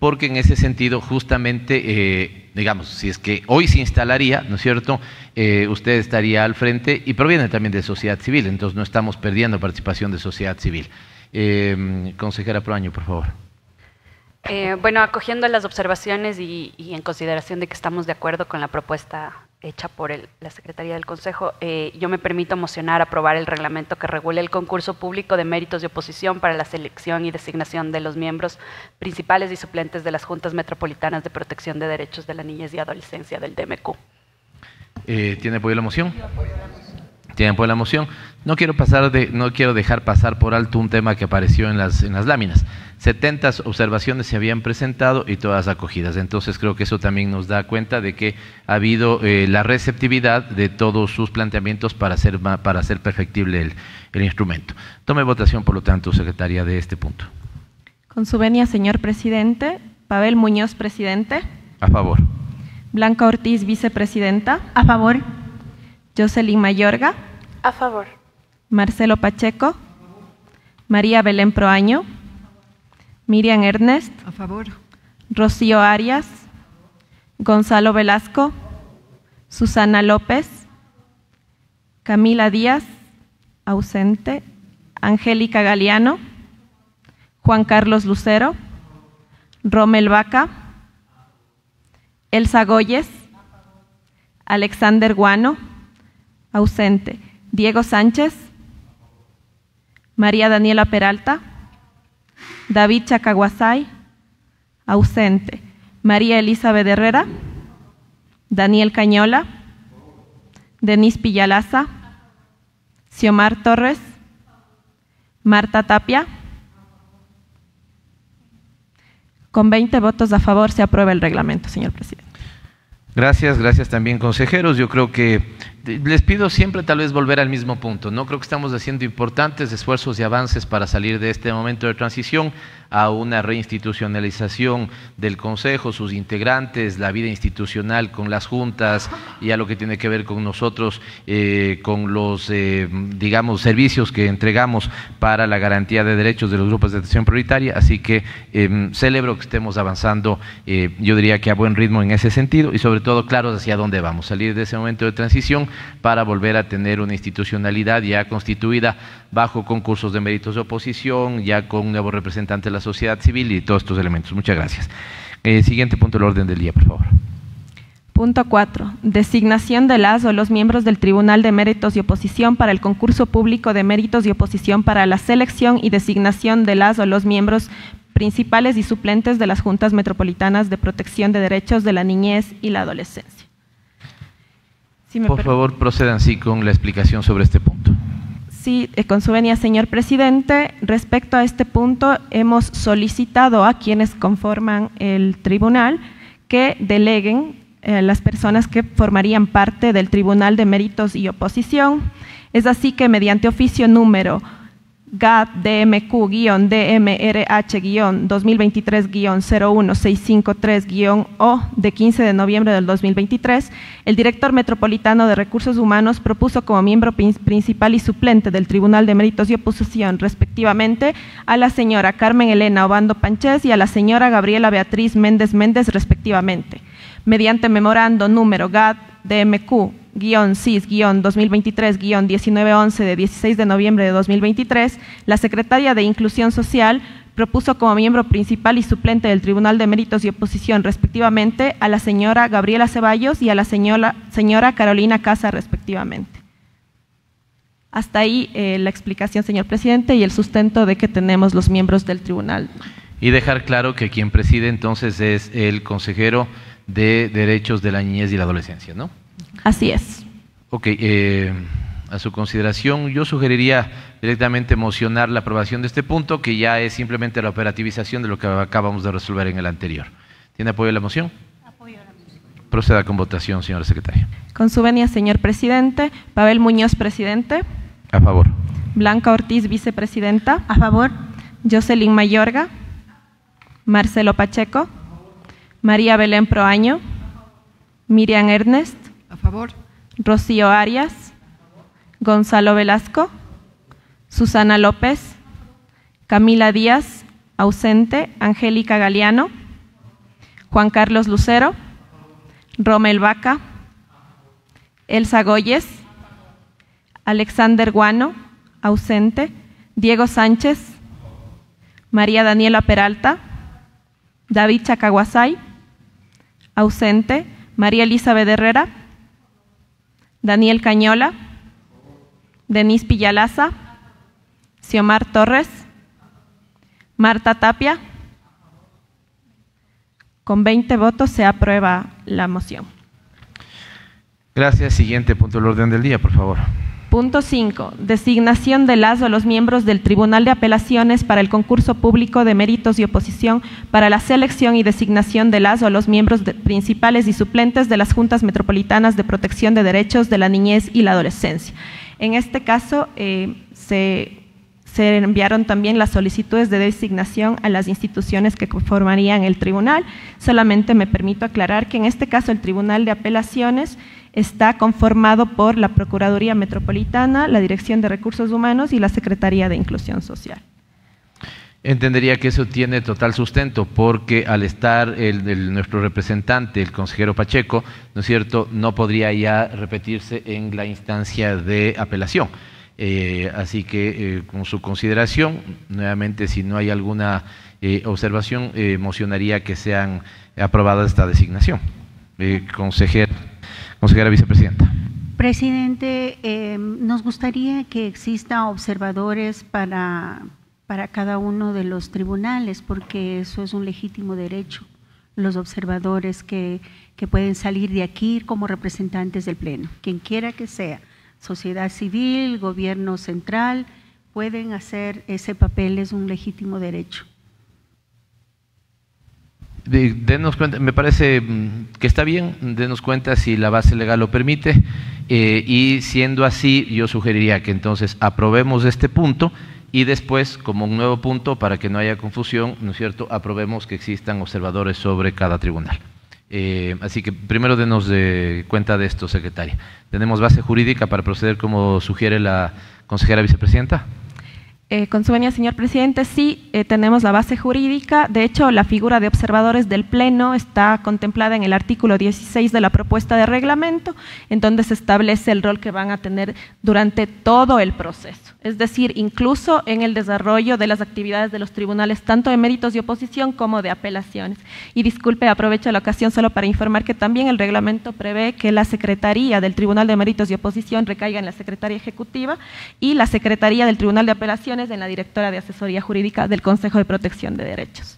porque en ese sentido justamente, eh, digamos, si es que hoy se instalaría, ¿no es cierto?, eh, usted estaría al frente y proviene también de sociedad civil, entonces no estamos perdiendo participación de sociedad civil. Eh, consejera Proaño, por favor. Eh, bueno, acogiendo las observaciones y, y en consideración de que estamos de acuerdo con la propuesta hecha por el, la Secretaría del Consejo, eh, yo me permito mocionar aprobar el reglamento que regule el concurso público de méritos de oposición para la selección y designación de los miembros principales y suplentes de las Juntas Metropolitanas de Protección de Derechos de la Niñez y Adolescencia del D M Q. Eh, ¿Tiene apoyo a la moción? Tiene apoyo a la moción. No quiero, pasar de, no quiero dejar pasar por alto un tema que apareció en las, en las láminas. setenta observaciones se habían presentado y todas acogidas. Entonces creo que eso también nos da cuenta de que ha habido eh, la receptividad de todos sus planteamientos para hacer, para hacer perfectible el, el instrumento. Tome votación, por lo tanto, secretaria, de este punto. Con su venia, señor presidente. Pavel Muñoz, presidente. A favor. Blanca Ortiz, vicepresidenta. A favor. Jocelyn Mayorga. A favor. Marcelo Pacheco. María Belén Proaño. Miriam Ernest. A favor. Rocío Arias. Gonzalo Velasco. Susana López. Camila Díaz. Ausente. Angélica Galeano. Juan Carlos Lucero. Rommel Vaca. Elsa Goyes. Alexander Guano. Ausente. Diego Sánchez. María Daniela Peralta. David Chacaguasay. Ausente. María Elizabeth Herrera. Daniel Cañola. Denise Pillalaza. Xiomar Torres. Marta Tapia. Con veinte votos a favor se aprueba el reglamento, señor presidente. Gracias, gracias también, consejeros. Yo creo que les pido siempre tal vez volver al mismo punto, ¿no? Creo que estamos haciendo importantes esfuerzos y avances para salir de este momento de transición a una reinstitucionalización del Consejo, sus integrantes, la vida institucional con las juntas y a lo que tiene que ver con nosotros, eh, con los, eh, digamos, servicios que entregamos para la garantía de derechos de los grupos de atención prioritaria. Así que eh, celebro que estemos avanzando, eh, yo diría que a buen ritmo en ese sentido y sobre todo claros hacia dónde vamos, salir de ese momento de transición para volver a tener una institucionalidad ya constituida bajo concursos de méritos de oposición, ya con nuevos representantes de la sociedad civil y todos estos elementos. Muchas gracias. Eh, siguiente punto del orden del día, por favor. Punto cuatro. Designación de las o los miembros del Tribunal de Méritos y Oposición para el concurso público de méritos y oposición para la selección y designación de las o los miembros principales y suplentes de las Juntas Metropolitanas de Protección de Derechos de la Niñez y la Adolescencia. Si me Por favor, procedan sí con la explicación sobre este punto. Sí, eh, con su venia, señor presidente. Respecto a este punto, hemos solicitado a quienes conforman el tribunal que deleguen eh, las personas que formarían parte del Tribunal de Méritos y Oposición. Es así que mediante oficio número G A D D M Q-D M R H-dos mil veintitrés cero uno seis cinco tres O de quince de noviembre del dos mil veintitrés, el director metropolitano de Recursos Humanos propuso como miembro principal y suplente del Tribunal de Méritos y Oposición, respectivamente, a la señora Carmen Elena Obando Panchez y a la señora Gabriela Beatriz Méndez Méndez, respectivamente. Mediante memorando número G A D D M Q C I S dos mil veintitrés diecinueve once de dieciséis de noviembre de dos mil veintitrés, la Secretaria de Inclusión Social propuso como miembro principal y suplente del Tribunal de Méritos y Oposición, respectivamente, a la señora Gabriela Ceballos y a la señora, señora Carolina Casa, respectivamente. Hasta ahí eh, la explicación, señor presidente, y el sustento de que tenemos los miembros del tribunal. Y dejar claro que quien preside entonces es el consejero de Derechos de la Niñez y la Adolescencia, ¿no? Así es. Ok, eh, a su consideración, yo sugeriría directamente mocionar la aprobación de este punto, que ya es simplemente la operativización de lo que acabamos de resolver en el anterior. ¿Tiene apoyo a la moción? Apoyo a la moción. Proceda con votación, señora secretaria. Con su venia, señor presidente. Pavel Muñoz, presidente. A favor. Blanca Ortiz, vicepresidenta. A favor. Jocelyn Mayorga. Marcelo Pacheco. María Belén Proaño. Miriam Ernest. A favor. Rocío Arias. Gonzalo Velasco. Susana López. Camila Díaz, ausente. Angélica Galeano. Juan Carlos Lucero, Rommel Vaca, Elsa Goyes, Alexander Guano, ausente, Diego Sánchez, María Daniela Peralta, David Chacaguasay, ausente, María Elizabeth Herrera, Daniel Cañola, Denise Pillalaza, Xiomar Torres, Marta Tapia. Con veinte votos se aprueba la moción. Gracias. Siguiente punto del orden del día, por favor. Punto cinco. Designación de las o los miembros del Tribunal de Apelaciones para el concurso público de méritos y oposición para la selección y designación de las o los miembros de, principales y suplentes de las Juntas Metropolitanas de Protección de Derechos de la Niñez y la Adolescencia. En este caso, eh, se... Se enviaron también las solicitudes de designación a las instituciones que conformarían el tribunal. Solamente me permito aclarar que en este caso el Tribunal de Apelaciones está conformado por la Procuraduría Metropolitana, la Dirección de Recursos Humanos y la Secretaría de Inclusión Social. Entendería que eso tiene total sustento porque al estar el, el, nuestro representante, el consejero Pacheco, ¿no es cierto?, no podría ya repetirse en la instancia de apelación. Eh, así que eh, con su consideración, nuevamente si no hay alguna eh, observación, eh, mocionaría que sean aprobadas esta designación. Eh, consejera, consejera vicepresidenta. Presidente, eh, nos gustaría que exista observadores para, para cada uno de los tribunales, porque eso es un legítimo derecho, los observadores que, que pueden salir de aquí como representantes del Pleno, quien quiera que sea. Sociedad civil, gobierno central, pueden hacer ese papel, es un legítimo derecho. De, denos cuenta, me parece que está bien, denos cuenta si la base legal lo permite, eh, y siendo así, yo sugeriría que entonces aprobemos este punto y después, como un nuevo punto, para que no haya confusión, ¿no es cierto?, aprobemos que existan observadores sobre cada tribunal. Eh, así que primero denos de cuenta de esto, secretaria. ¿Tenemos base jurídica para proceder como sugiere la consejera vicepresidenta? Eh, con su venia, señor presidente, sí, eh, tenemos la base jurídica. De hecho, la figura de observadores del Pleno está contemplada en el artículo dieciséis de la propuesta de reglamento, en donde se establece el rol que van a tener durante todo el proceso. Es decir, incluso en el desarrollo de las actividades de los tribunales, tanto de méritos y oposición como de apelaciones. Y disculpe, aprovecho la ocasión solo para informar que también el reglamento prevé que la Secretaría del Tribunal de Méritos y Oposición recaiga en la Secretaría Ejecutiva y la Secretaría del Tribunal de Apelaciones en la Directora de Asesoría Jurídica del Consejo de Protección de Derechos.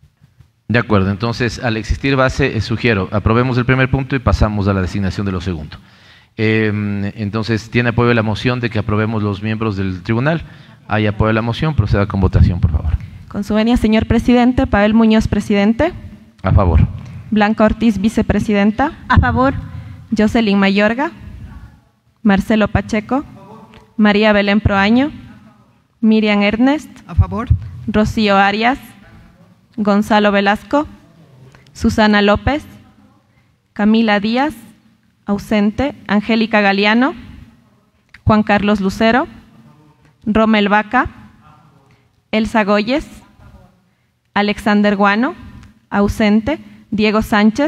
De acuerdo, entonces al existir base, eh, sugiero, aprobemos el primer punto y pasamos a la designación de lo segundo. Eh, entonces, ¿tiene apoyo a la moción de que aprobemos los miembros del tribunal? ¿Hay apoyo a la moción? Proceda con votación, por favor. Con su venia, señor presidente. Pavel Muñoz, presidente. A favor. Blanca Ortiz, vicepresidenta. A favor. Jocelyn Mayorga. Marcelo Pacheco. María Belén Proaño. Miriam Ernest. A favor. Rocío Arias. Gonzalo Velasco. Susana López. Camila Díaz. Ausente. Angélica Galeano. Juan Carlos Lucero. Rommel Vaca. Elsa Goyes. Alexander Guano. Ausente. Diego Sánchez.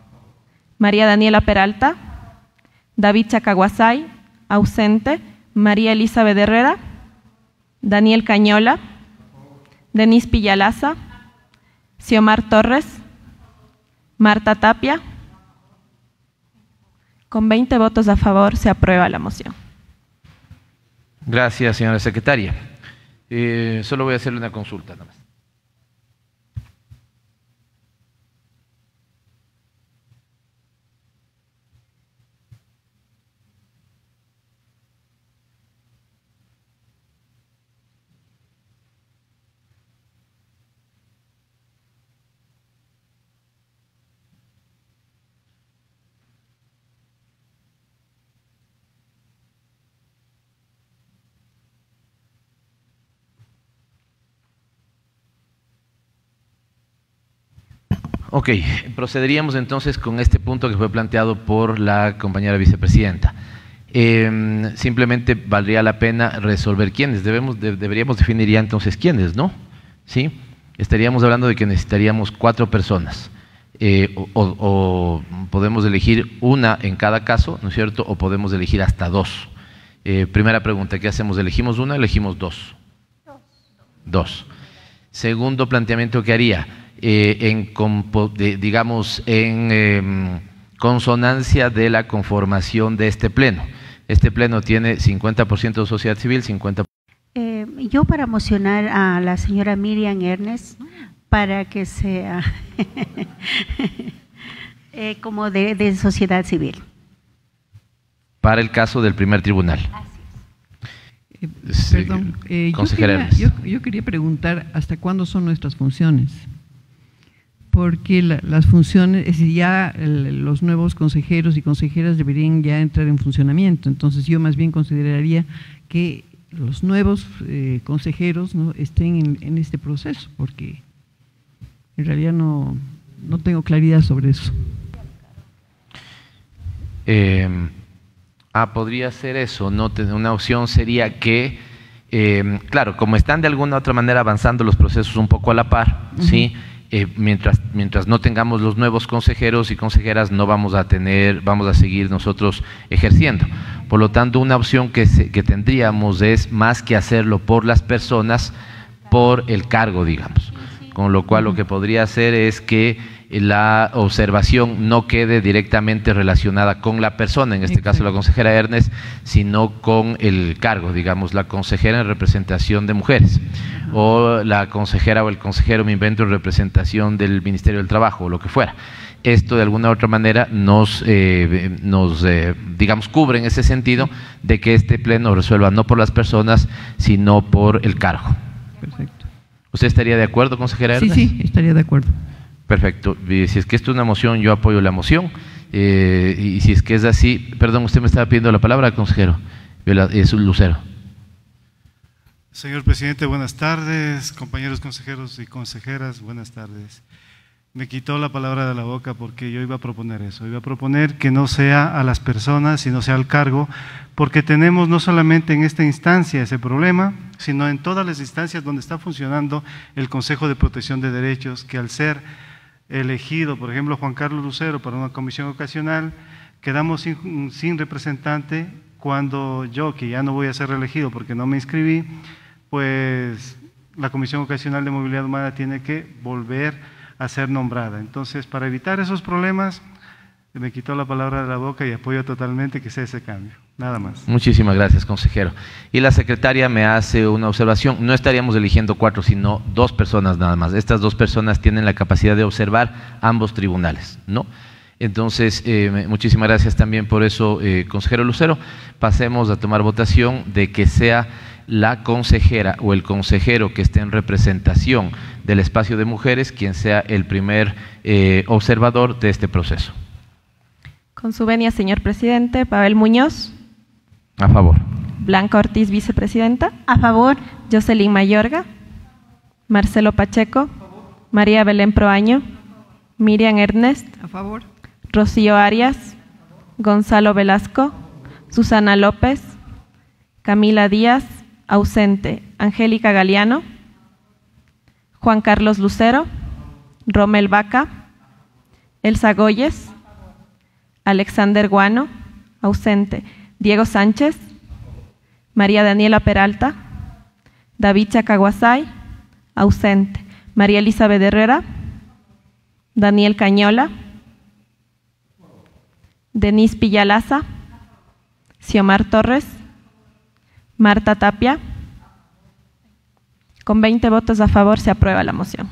María Daniela Peralta. David Chacaguasay. Ausente. María Elizabeth Herrera. Daniel Cañola. Denise Pillalaza. Xiomar Torres. Marta Tapia. Con veinte votos a favor se aprueba la moción. Gracias, señora secretaria. Eh, solo voy a hacerle una consulta nada más. Ok, procederíamos entonces con este punto que fue planteado por la compañera vicepresidenta. Eh, simplemente valdría la pena resolver quiénes, debemos, de, deberíamos definir ya entonces quiénes, ¿no? ¿Sí? Estaríamos hablando de que necesitaríamos cuatro personas. eh, o, o, o podemos elegir una en cada caso, ¿no es cierto?, o podemos elegir hasta dos. Eh, primera pregunta, ¿qué hacemos? ¿Elegimos una o elegimos dos? Dos. Dos. Segundo planteamiento que haría, eh, en, compo, de, digamos, en eh, consonancia de la conformación de este pleno. Este pleno tiene cincuenta por ciento de sociedad civil, cincuenta por ciento. Eh, yo para mocionar a la señora Miriam Ernest para que sea eh, como de, de sociedad civil. Para el caso del primer tribunal. Eh, perdón, eh, yo, quería, yo, yo quería preguntar hasta cuándo son nuestras funciones, porque la, las funciones, es decir, ya el, los nuevos consejeros y consejeras deberían ya entrar en funcionamiento, entonces yo más bien consideraría que los nuevos eh, consejeros, ¿no?, estén en, en este proceso, porque en realidad no, no tengo claridad sobre eso. Eh, Ah, podría ser eso, ¿no? Una opción sería que, eh, claro, como están de alguna u otra manera avanzando los procesos un poco a la par, uh-huh. ¿sí? Eh, mientras, mientras no tengamos los nuevos consejeros y consejeras, no vamos a tener, vamos a seguir nosotros ejerciendo. Por lo tanto, una opción que, se, que tendríamos es, más que hacerlo por las personas, por el cargo, digamos. Con lo cual, uh-huh. lo que podría hacer es que la observación no quede directamente relacionada con la persona, en este Exacto. caso la consejera Ernest, sino con el cargo, digamos, la consejera en representación de mujeres, o la consejera o el consejero, me invento, en representación del Ministerio del Trabajo, o lo que fuera. Esto de alguna u otra manera nos, eh, nos eh, digamos, cubre en ese sentido de que este pleno resuelva no por las personas, sino por el cargo. Perfecto. ¿Usted estaría de acuerdo, consejera Ernest? Sí, sí, estaría de acuerdo. Perfecto. Si es que esto es una moción, yo apoyo la moción. Eh, y si es que es así, perdón, usted me estaba pidiendo la palabra, consejero. Es un Lucero. Señor presidente, buenas tardes. Compañeros consejeros y consejeras, buenas tardes. Me quitó la palabra de la boca porque yo iba a proponer eso. Iba a proponer que no sea a las personas, sino sea al cargo, porque tenemos no solamente en esta instancia ese problema, sino en todas las instancias donde está funcionando el Consejo de Protección de Derechos, que al ser elegido, por ejemplo, Juan Carlos Lucero para una comisión ocasional, quedamos sin, sin representante cuando yo, que ya no voy a ser reelegido porque no me inscribí, pues la Comisión Ocasional de Movilidad Humana tiene que volver a ser nombrada. Entonces, para evitar esos problemas, me quitó la palabra de la boca y apoyo totalmente que sea ese cambio. Nada más. Muchísimas gracias, consejero. Y la secretaria me hace una observación. No estaríamos eligiendo cuatro, sino dos personas nada más. Estas dos personas tienen la capacidad de observar ambos tribunales, ¿no? Entonces, eh, muchísimas gracias también por eso, eh, consejero Lucero. Pasemos a tomar votación de que sea la consejera o el consejero que esté en representación del espacio de mujeres quien sea el primer eh, observador de este proceso. Con su venia, señor presidente. Pavel Muñoz. A favor. Blanca Ortiz, vicepresidenta. A favor. Jocelyn Mayorga. Marcelo Pacheco. María Belén Proaño. Miriam Ernest. A favor. Rocío Arias. Gonzalo Velasco. Susana López. Camila Díaz. Ausente. Angélica Galeano. Juan Carlos Lucero. Romel Vaca. Elsa Goyes. Alexander Guano. Ausente. Diego Sánchez. María Daniela Peralta. David Chacaguasay. Ausente. María Elizabeth Herrera. Daniel Cañola. Denise Pillalaza. Xiomar Torres. Marta Tapia. Con veinte votos a favor se aprueba la moción.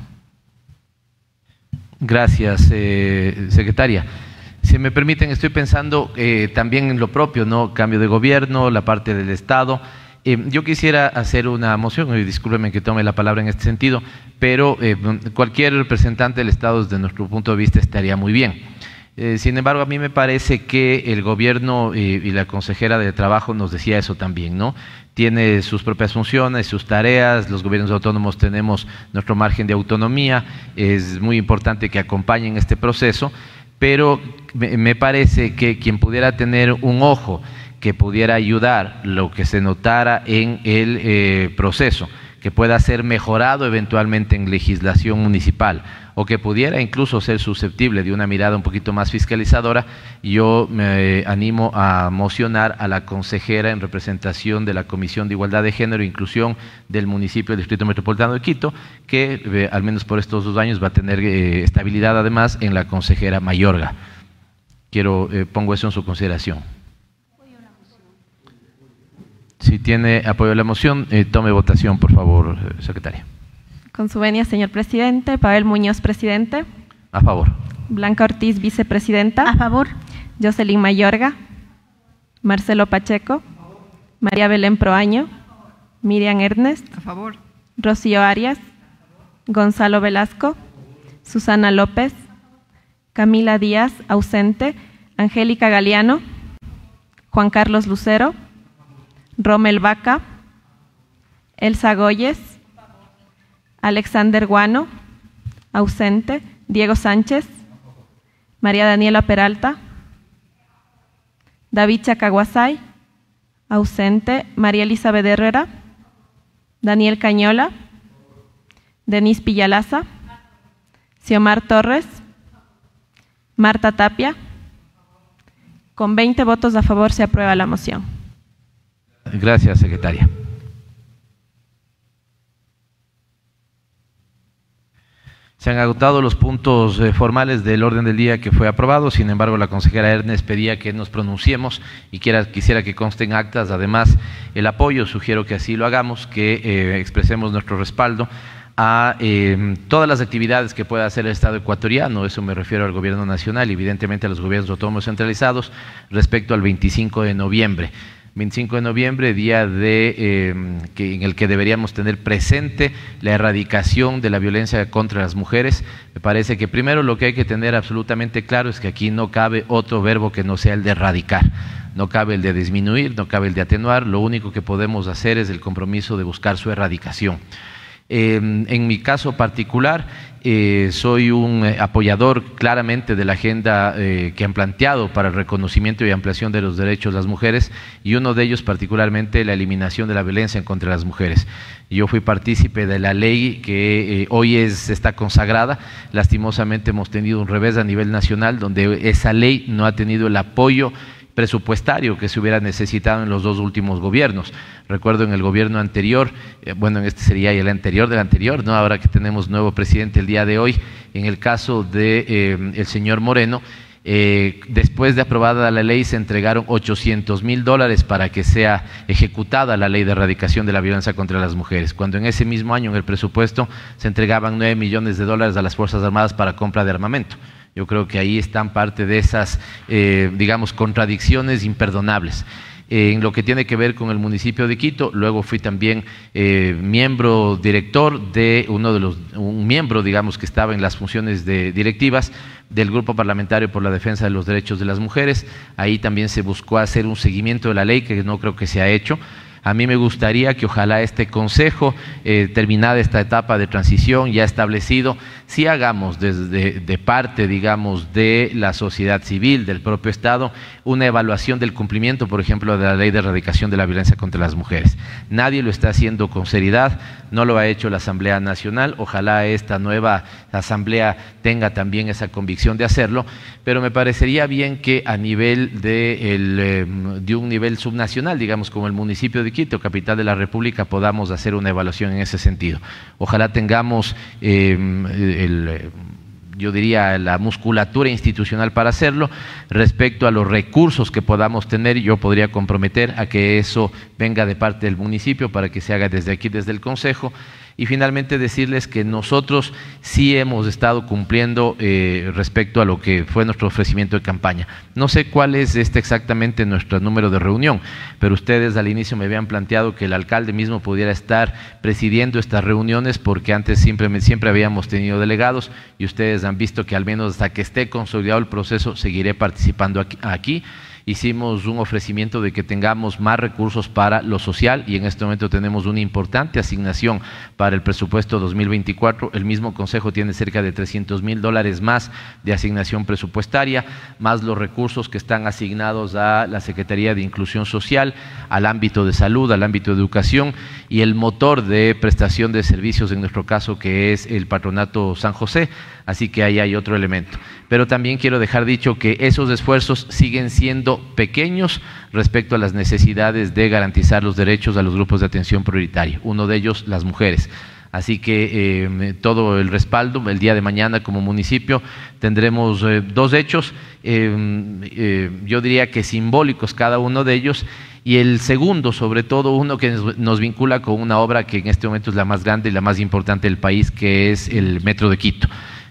Gracias, eh, secretaria. Si me permiten, estoy pensando eh, también en lo propio, ¿no? Cambio de gobierno, la parte del Estado. Eh, yo quisiera hacer una moción, y discúlpeme que tome la palabra en este sentido, pero eh, cualquier representante del Estado desde nuestro punto de vista estaría muy bien. Eh, sin embargo, a mí me parece que el gobierno eh, y la consejera de Trabajo nos decía eso también, ¿no? Tiene sus propias funciones, sus tareas, los gobiernos autónomos tenemos nuestro margen de autonomía, es muy importante que acompañen este proceso, pero me, me parece que quien pudiera tener un ojo que pudiera ayudar lo que se notara en el eh, proceso, que pueda ser mejorado eventualmente en legislación municipal o que pudiera incluso ser susceptible de una mirada un poquito más fiscalizadora, yo me animo a mocionar a la consejera en representación de la Comisión de Igualdad de Género e Inclusión del municipio del Distrito Metropolitano de Quito, que eh, al menos por estos dos años va a tener eh, estabilidad además en la consejera Mayorga. Quiero, eh, pongo eso en su consideración. Si tiene apoyo a la moción, eh, tome votación, por favor, eh, secretaria. Con su venia, señor presidente. Pavel Muñoz, presidente. A favor. Blanca Ortiz, vicepresidenta. A favor. Jocelyn Mayorga. Marcelo Pacheco. María Belén Proaño. Miriam Ernest. A favor. Rocío Arias. Gonzalo Velasco. Susana López. Camila Díaz, ausente. Angélica Galeano. Juan Carlos Lucero. Rommel Vaca. Elsa Goyes. Alexander Guano, ausente. Diego Sánchez. María Daniela Peralta. David Chacaguasay, ausente. María Elizabeth Herrera. Daniel Cañola. Denise Pillalaza. Xiomar Torres. Marta Tapia. Con veinte votos a favor se aprueba la moción. Gracias, secretaria. Se han agotado los puntos eh, formales del orden del día que fue aprobado. Sin embargo, la consejera Ernest pedía que nos pronunciemos y quiera, quisiera que consten actas, además, el apoyo. Sugiero que así lo hagamos, que eh, expresemos nuestro respaldo a eh, todas las actividades que pueda hacer el Estado ecuatoriano. Eso me refiero al gobierno nacional y evidentemente a los gobiernos autónomos centralizados respecto al veinticinco de noviembre. veinticinco de noviembre, día de, eh, que, en el que deberíamos tener presente la erradicación de la violencia contra las mujeres. Me parece que primero lo que hay que tener absolutamente claro es que aquí no cabe otro verbo que no sea el de erradicar. No cabe el de disminuir, no cabe el de atenuar. Lo único que podemos hacer es el compromiso de buscar su erradicación. Eh, en mi caso particular, eh, soy un eh, apoyador claramente de la agenda eh, que han planteado para el reconocimiento y ampliación de los derechos de las mujeres, y uno de ellos particularmente la eliminación de la violencia contra las mujeres. Yo fui partícipe de la ley que eh, hoy es, está consagrada. Lastimosamente hemos tenido un revés a nivel nacional donde esa ley no ha tenido el apoyo presupuestario que se hubiera necesitado en los dos últimos gobiernos. Recuerdo en el gobierno anterior, eh, bueno, en este sería el anterior del anterior, ¿no? Ahora que tenemos nuevo presidente el día de hoy, en el caso de eh, el señor Moreno, eh, después de aprobada la ley se entregaron ochocientos mil dólares para que sea ejecutada la ley de erradicación de la violencia contra las mujeres, cuando en ese mismo año en el presupuesto se entregaban nueve millones de dólares a las Fuerzas Armadas para compra de armamento. Yo creo que ahí están parte de esas, eh, digamos, contradicciones imperdonables. Eh, en lo que tiene que ver con el municipio de Quito, luego fui también eh, miembro director de uno de los, un miembro, digamos, que estaba en las funciones de directivas del Grupo Parlamentario por la Defensa de los Derechos de las Mujeres. Ahí también se buscó hacer un seguimiento de la ley que no creo que se ha hecho. A mí me gustaría que ojalá este Consejo, eh, terminada esta etapa de transición ya establecido, sí hagamos desde de parte, digamos, de la sociedad civil, del propio Estado, una evaluación del cumplimiento, por ejemplo, de la Ley de Erradicación de la Violencia contra las Mujeres. Nadie lo está haciendo con seriedad, no lo ha hecho la Asamblea Nacional, ojalá esta nueva Asamblea tenga también esa convicción de hacerlo, pero me parecería bien que a nivel de, el, eh, de un nivel subnacional, digamos, como el municipio de Quito, capital de la República, podamos hacer una evaluación en ese sentido. Ojalá tengamos eh, el, yo diría la musculatura institucional para hacerlo. Respecto a los recursos que podamos tener, yo podría comprometer a que eso venga de parte del municipio para que se haga desde aquí, desde el Consejo. Y finalmente decirles que nosotros sí hemos estado cumpliendo eh, respecto a lo que fue nuestro ofrecimiento de campaña. No sé cuál es este exactamente nuestro número de reunión, pero ustedes al inicio me habían planteado que el alcalde mismo pudiera estar presidiendo estas reuniones, porque antes siempre, siempre habíamos tenido delegados, y ustedes han visto que al menos hasta que esté consolidado el proceso seguiré participando aquí. aquí hicimos un ofrecimiento de que tengamos más recursos para lo social y en este momento tenemos una importante asignación para el presupuesto dos mil veinticuatro. El mismo Consejo tiene cerca de trescientos mil dólares más de asignación presupuestaria, más los recursos que están asignados a la Secretaría de Inclusión Social, al ámbito de salud, al ámbito de educación y el motor de prestación de servicios en nuestro caso que es el Patronato San José, así que ahí hay otro elemento. Pero también quiero dejar dicho que esos esfuerzos siguen siendo pequeños respecto a las necesidades de garantizar los derechos a los grupos de atención prioritaria, uno de ellos las mujeres. Así que eh, todo el respaldo, el día de mañana como municipio tendremos eh, dos hechos, eh, eh, yo diría que simbólicos cada uno de ellos, y el segundo, sobre todo, uno que nos vincula con una obra que en este momento es la más grande y la más importante del país, que es el Metro de Quito.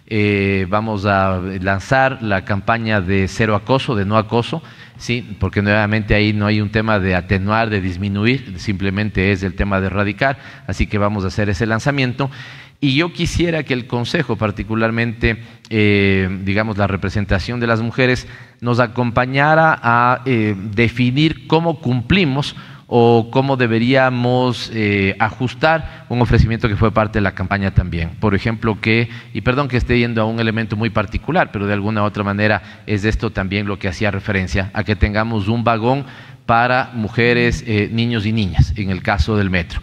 Eh, vamos a lanzar la campaña de cero acoso, de no acoso, sí, porque nuevamente ahí no hay un tema de atenuar, de disminuir, simplemente es el tema de erradicar, así que vamos a hacer ese lanzamiento. Y yo quisiera que el Consejo, particularmente, eh, digamos, la representación de las mujeres, nos acompañara a eh, definir cómo cumplimos o cómo deberíamos eh, ajustar un ofrecimiento que fue parte de la campaña también. Por ejemplo, que, y perdón que esté yendo a un elemento muy particular, pero de alguna u otra manera es esto también lo que hacía referencia, a que tengamos un vagón para mujeres, eh, niños y niñas, en el caso del metro.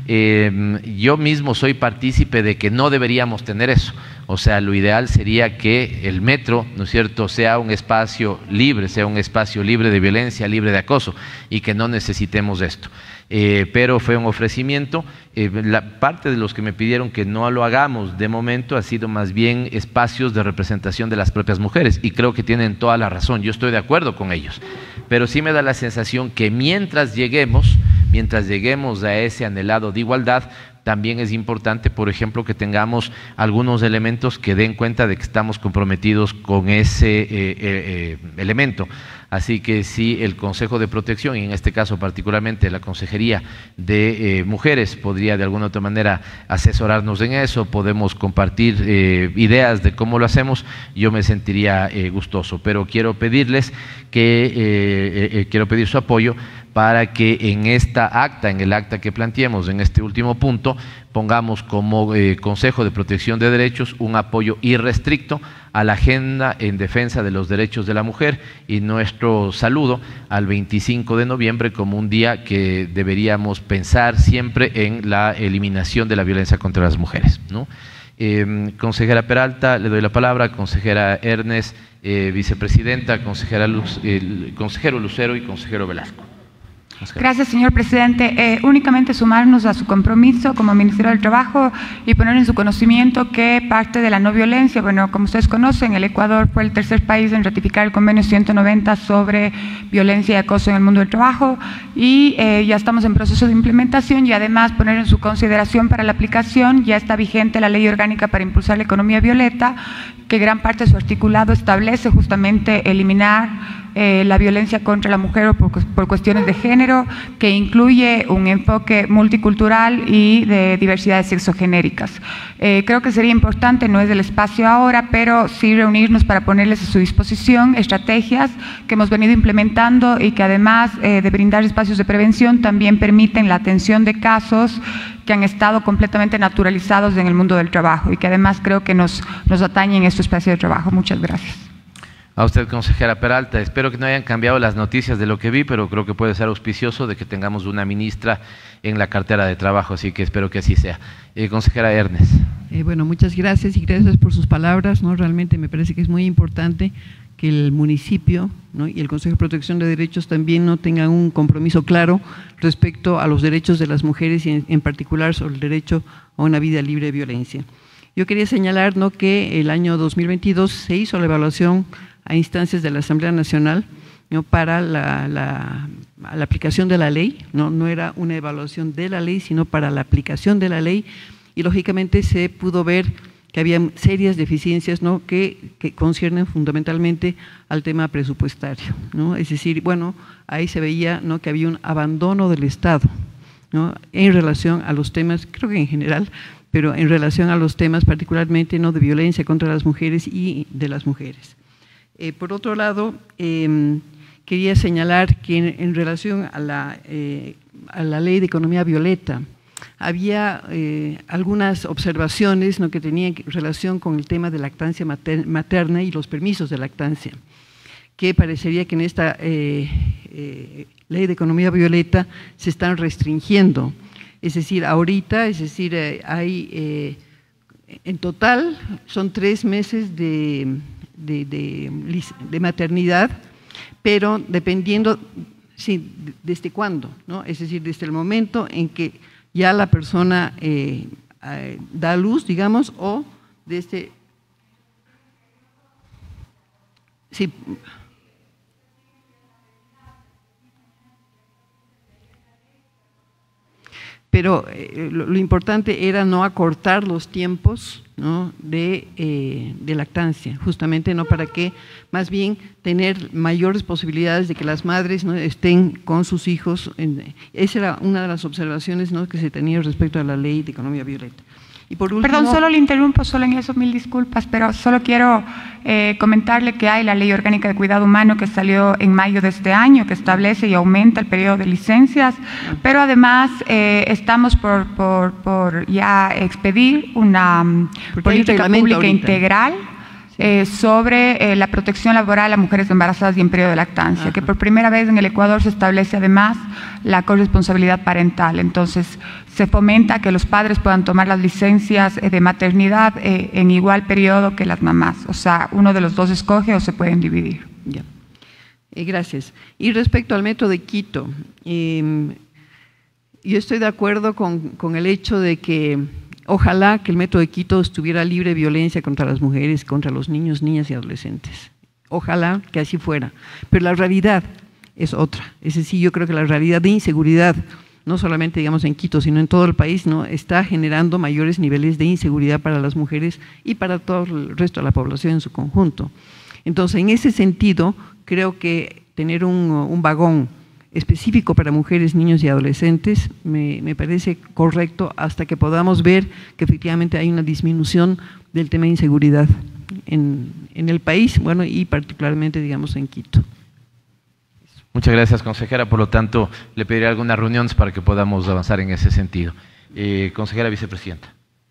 Eh, yo mismo soy partícipe de que no deberíamos tener eso. O sea, lo ideal sería que el metro, ¿no es cierto?, sea un espacio libre, sea un espacio libre de violencia, libre de acoso, y que no necesitemos esto. Eh, pero fue un ofrecimiento. Eh, la parte de los que me pidieron que no lo hagamos de momento ha sido más bien espacios de representación de las propias mujeres, y creo que tienen toda la razón, yo estoy de acuerdo con ellos, pero sí me da la sensación que mientras lleguemos, mientras lleguemos a ese anhelado de igualdad, también es importante, por ejemplo, que tengamos algunos elementos que den cuenta de que estamos comprometidos con ese eh, eh, elemento. Así que sí, el Consejo de Protección, y en este caso particularmente la Consejería de eh, Mujeres, podría de alguna otra manera asesorarnos en eso, podemos compartir eh, ideas de cómo lo hacemos, yo me sentiría eh, gustoso. Pero quiero pedirles que, eh, eh, quiero pedir su apoyo para que en esta acta, en el acta que planteemos, en este último punto, pongamos como eh, Consejo de Protección de Derechos un apoyo irrestricto a la agenda en defensa de los derechos de la mujer y nuestro saludo al veinticinco de noviembre como un día que deberíamos pensar siempre en la eliminación de la violencia contra las mujeres, ¿no? Eh, consejera Peralta, le doy la palabra, consejera Ernest, eh, vicepresidenta, consejera Luz, eh, consejero Lucero y consejero Velasco. Gracias, señor presidente. Eh, únicamente sumarnos a su compromiso como Ministerio del Trabajo y poner en su conocimiento que parte de la no violencia, bueno, como ustedes conocen, el Ecuador fue el tercer país en ratificar el convenio ciento noventa sobre violencia y acoso en el mundo del trabajo, y eh, ya estamos en proceso de implementación, y además poner en su consideración para la aplicación, ya está vigente la Ley Orgánica para Impulsar la Economía Violeta, que gran parte de su articulado establece justamente eliminar Eh, la violencia contra la mujer por, por cuestiones de género, que incluye un enfoque multicultural y de diversidades sexogenéricas. Eh, creo que sería importante, no es del espacio ahora, pero sí reunirnos para ponerles a su disposición estrategias que hemos venido implementando y que además eh, de brindar espacios de prevención, también permiten la atención de casos que han estado completamente naturalizados en el mundo del trabajo y que además creo que nos, nos atañen en este espacio de trabajo. Muchas gracias. A usted, consejera Peralta, espero que no hayan cambiado las noticias de lo que vi, pero creo que puede ser auspicioso de que tengamos una ministra en la cartera de trabajo, así que espero que así sea. Eh, consejera Ernest. Eh, bueno, muchas gracias y gracias por sus palabras, ¿no? Realmente me parece que es muy importante que el municipio, ¿no?, y el Consejo de Protección de Derechos también no tengan un compromiso claro respecto a los derechos de las mujeres y en, en particular sobre el derecho a una vida libre de violencia. Yo quería señalar, ¿no?, que el año dos mil veintidós se hizo la evaluación a instancias de la Asamblea Nacional, ¿no?, para la, la, la aplicación de la ley, ¿no? No era una evaluación de la ley, sino para la aplicación de la ley, y lógicamente se pudo ver que había serias deficiencias, ¿no?, que, que conciernen fundamentalmente al tema presupuestario, ¿no? Es decir, bueno, ahí se veía, ¿no?, que había un abandono del Estado, ¿no?, en relación a los temas, creo que en general, pero en relación a los temas particularmente, ¿no?, de violencia contra las mujeres y de las mujeres. Eh, por otro lado, eh, quería señalar que en, en relación a la, eh, a la ley de economía violeta, había eh, algunas observaciones, ¿no?, que tenían relación con el tema de lactancia materna y los permisos de lactancia, que parecería que en esta eh, eh, ley de economía violeta se están restringiendo. Es decir, ahorita, es decir, eh, hay, eh, en total, son tres meses de, de, de, de maternidad, pero dependiendo, sí, desde cuándo, ¿no? Es decir, desde el momento en que ya la persona eh, eh, da a luz, digamos, o desde… Sí. Pero eh, lo, lo importante era no acortar los tiempos, ¿no?, de, eh, de lactancia, justamente no para que, más bien, tener mayores posibilidades de que las madres, ¿no?, estén con sus hijos. En, esa era una de las observaciones, ¿no?, que se tenía respecto a la ley de economía violeta. Y por último, perdón, solo le interrumpo, solo en eso mil disculpas, pero solo quiero eh, comentarle que hay la Ley Orgánica de Cuidado Humano que salió en mayo de este año, que establece y aumenta el periodo de licencias, pero además eh, estamos por, por, por ya expedir una um, política pública ahorita integral Eh, sobre eh, la protección laboral a mujeres embarazadas y en periodo de lactancia. Ajá. Que por primera vez en el Ecuador se establece además la corresponsabilidad parental. Entonces, se fomenta que los padres puedan tomar las licencias eh, de maternidad eh, en igual periodo que las mamás. O sea, uno de los dos escoge o se pueden dividir. Ya. Eh, gracias. Y respecto al método de Quito, eh, yo estoy de acuerdo con, con el hecho de que ojalá que el método de Quito estuviera libre de violencia contra las mujeres, contra los niños, niñas y adolescentes. Ojalá que así fuera. Pero la realidad es otra. Es decir, yo creo que la realidad de inseguridad, no solamente digamos en Quito, sino en todo el país, ¿no?, está generando mayores niveles de inseguridad para las mujeres y para todo el resto de la población en su conjunto. Entonces, en ese sentido, creo que tener un, un vagón específico para mujeres, niños y adolescentes me, me parece correcto hasta que podamos ver que efectivamente hay una disminución del tema de inseguridad en, en el país, bueno, y particularmente, digamos, en Quito. Muchas gracias, consejera. Por lo tanto, le pediré algunas reuniones para que podamos avanzar en ese sentido. Eh, consejera vicepresidenta.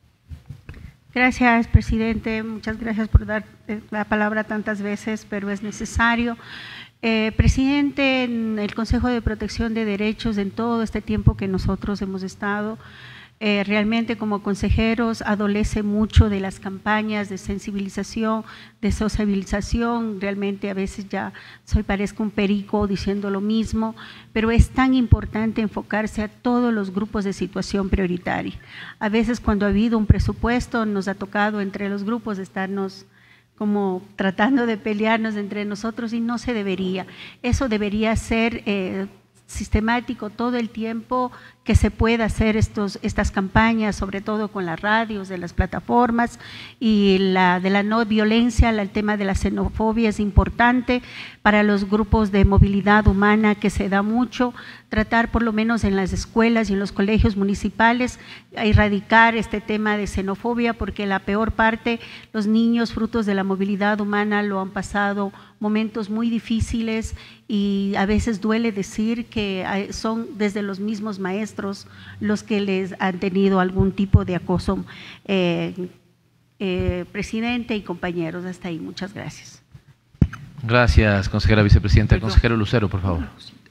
Gracias, presidente. Muchas gracias por dar la palabra tantas veces, pero es necesario. Eh, presidente, en el Consejo de Protección de Derechos, en todo este tiempo que nosotros hemos estado, eh, realmente como consejeros adolece mucho de las campañas de sensibilización, de sociabilización. Realmente a veces ya soy parezco un perico diciendo lo mismo, pero es tan importante enfocarse a todos los grupos de situación prioritaria. A veces cuando ha habido un presupuesto nos ha tocado entre los grupos estarnos como tratando de pelearnos entre nosotros y no se debería. Eso debería ser eh, sistemático todo el tiempo que se pueda hacer estos, estas campañas, sobre todo con las radios, de las plataformas, y la de la no violencia, el tema de la xenofobia es importante para los grupos de movilidad humana que se da mucho, tratar por lo menos en las escuelas y en los colegios municipales a erradicar este tema de xenofobia, porque la peor parte, los niños frutos de la movilidad humana lo han pasado momentos muy difíciles y a veces duele decir que son desde los mismos maestros los que les han tenido algún tipo de acoso. Eh, eh, presidente y compañeros, hasta ahí, muchas gracias. Gracias, consejera vicepresidenta. Consejero Lucero, por favor.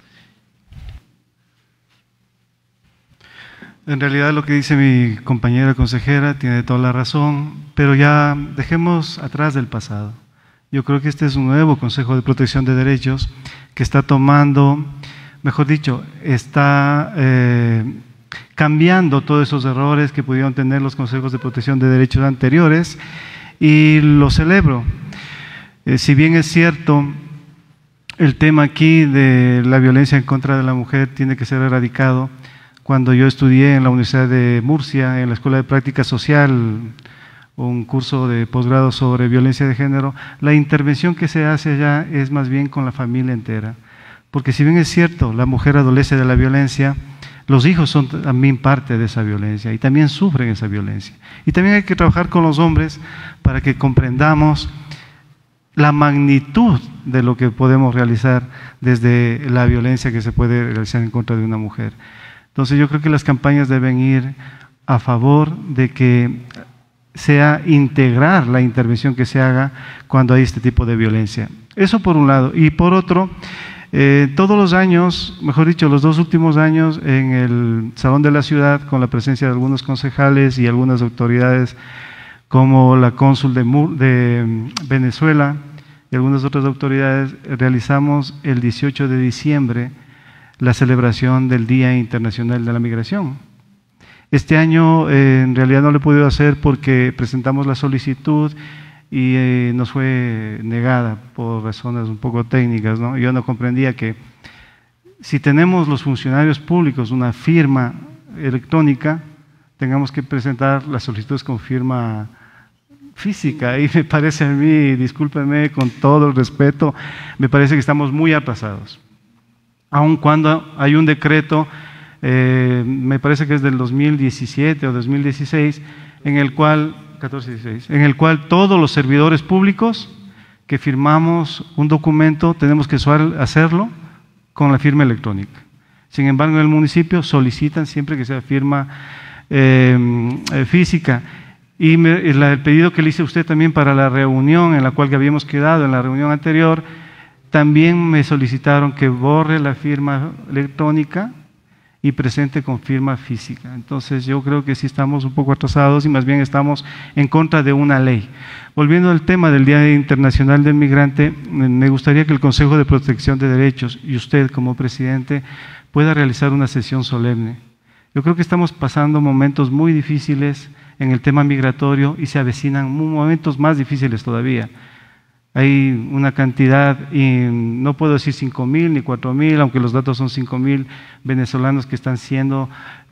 En realidad lo que dice mi compañera consejera tiene toda la razón, pero ya dejemos atrás del pasado. Yo creo que este es un nuevo Consejo de Protección de Derechos que está tomando, mejor dicho, está eh, cambiando todos esos errores que pudieron tener los consejos de protección de derechos anteriores, y lo celebro. Eh, si bien es cierto, el tema aquí de la violencia en contra de la mujer tiene que ser erradicado. Cuando yo estudié en la Universidad de Murcia, en la Escuela de Práctica Social, un curso de posgrado sobre violencia de género, la intervención que se hace allá es más bien con la familia entera. Porque si bien es cierto, la mujer adolece de la violencia, los hijos son también parte de esa violencia y también sufren esa violencia. Y también hay que trabajar con los hombres para que comprendamos la magnitud de lo que podemos realizar desde la violencia que se puede realizar en contra de una mujer. Entonces yo creo que las campañas deben ir a favor de que sea integrar la intervención que se haga cuando hay este tipo de violencia. Eso por un lado. Y por otro, eh, todos los años, mejor dicho, los dos últimos años, en el Salón de la Ciudad, con la presencia de algunos concejales y algunas autoridades, como la cónsul de, de Venezuela y algunas otras autoridades, realizamos el dieciocho de diciembre la celebración del Día Internacional de la Migración. Este año eh, en realidad no lo he podido hacer porque presentamos la solicitud y eh, nos fue negada por razones un poco técnicas, ¿no? Yo no comprendía que si tenemos los funcionarios públicos una firma electrónica, tengamos que presentar las solicitudes con firma física, y me parece a mí, discúlpenme con todo el respeto, me parece que estamos muy atrasados. Aun cuando hay un decreto, eh, me parece que es del dos mil diecisiete o dos mil dieciséis, en el cual, catorce dieciséis, en el cual todos los servidores públicos que firmamos un documento tenemos que hacerlo con la firma electrónica. Sin embargo, en el municipio solicitan siempre que sea firma eh, eh, física. Y me, la, el pedido que le hice a usted también para la reunión en la cual que habíamos quedado en la reunión anterior, también me solicitaron que borre la firma electrónica y presente con firma física. Entonces yo creo que sí estamos un poco atrasados y más bien estamos en contra de una ley. Volviendo al tema del Día Internacional del Migrante, me gustaría que el Consejo de Protección de Derechos y usted como presidente pueda realizar una sesión solemne. Yo creo que estamos pasando momentos muy difíciles en el tema migratorio y se avecinan momentos más difíciles todavía. Hay una cantidad, y no puedo decir cinco mil ni cuatro mil, aunque los datos son cinco mil venezolanos que están siendo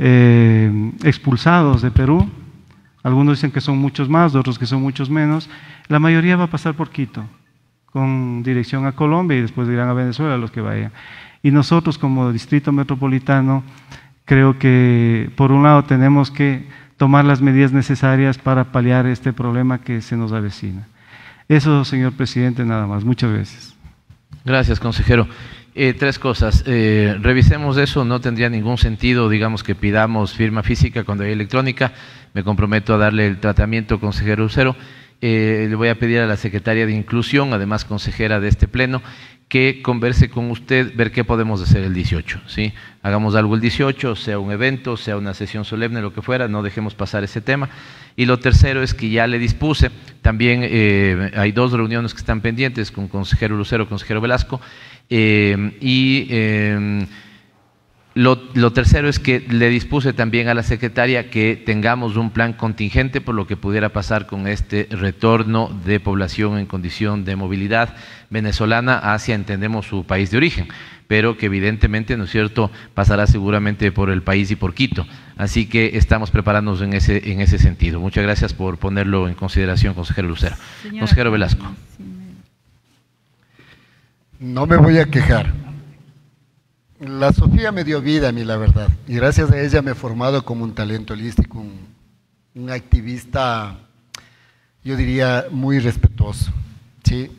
eh, expulsados de Perú. Algunos dicen que son muchos más, otros que son muchos menos. La mayoría va a pasar por Quito, con dirección a Colombia y después irán a Venezuela los que vayan. Y nosotros como Distrito Metropolitano, creo que por un lado tenemos que tomar las medidas necesarias para paliar este problema que se nos avecina. Eso, señor presidente, nada más. Muchas gracias. Gracias, consejero. Eh, tres cosas. Eh, revisemos eso. No tendría ningún sentido, digamos, que pidamos firma física cuando hay electrónica. Me comprometo a darle el tratamiento, consejero Lucero. Eh, le voy a pedir a la secretaria de Inclusión, además consejera de este pleno, que converse con usted, ver qué podemos hacer el dieciocho, ¿sí? Hagamos algo el dieciocho, sea un evento, sea una sesión solemne, lo que fuera, no dejemos pasar ese tema. Y lo tercero es que ya le dispuse, también eh, hay dos reuniones que están pendientes con consejero Lucero, consejero Velasco, eh, y eh, Lo, lo tercero es que le dispuse también a la secretaria que tengamos un plan contingente por lo que pudiera pasar con este retorno de población en condición de movilidad venezolana hacia, entendemos, su país de origen, pero que evidentemente, ¿no es cierto?, pasará seguramente por el país y por Quito. Así que estamos preparándonos en ese, en ese sentido. Muchas gracias por ponerlo en consideración, consejero Lucero. Señora, consejero Velasco. No me voy a quejar. La Sofía me dio vida a mí, la verdad, y gracias a ella me he formado como un talento holístico, un, un activista, yo diría, muy respetuoso, ¿sí?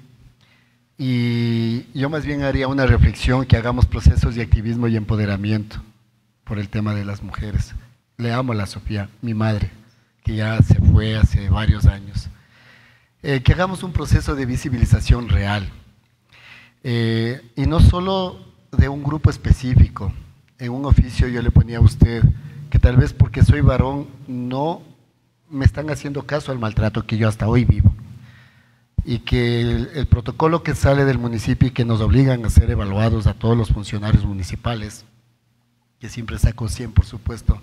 Y yo más bien haría una reflexión, que hagamos procesos de activismo y empoderamiento por el tema de las mujeres. Le amo a la Sofía, mi madre, que ya se fue hace varios años. Eh, que hagamos un proceso de visibilización real, eh, y no solo de un grupo específico. En un oficio yo le ponía a usted que tal vez porque soy varón no me están haciendo caso al maltrato que yo hasta hoy vivo, y que el, el protocolo que sale del municipio y que nos obligan a ser evaluados a todos los funcionarios municipales, que siempre saco cien por supuesto,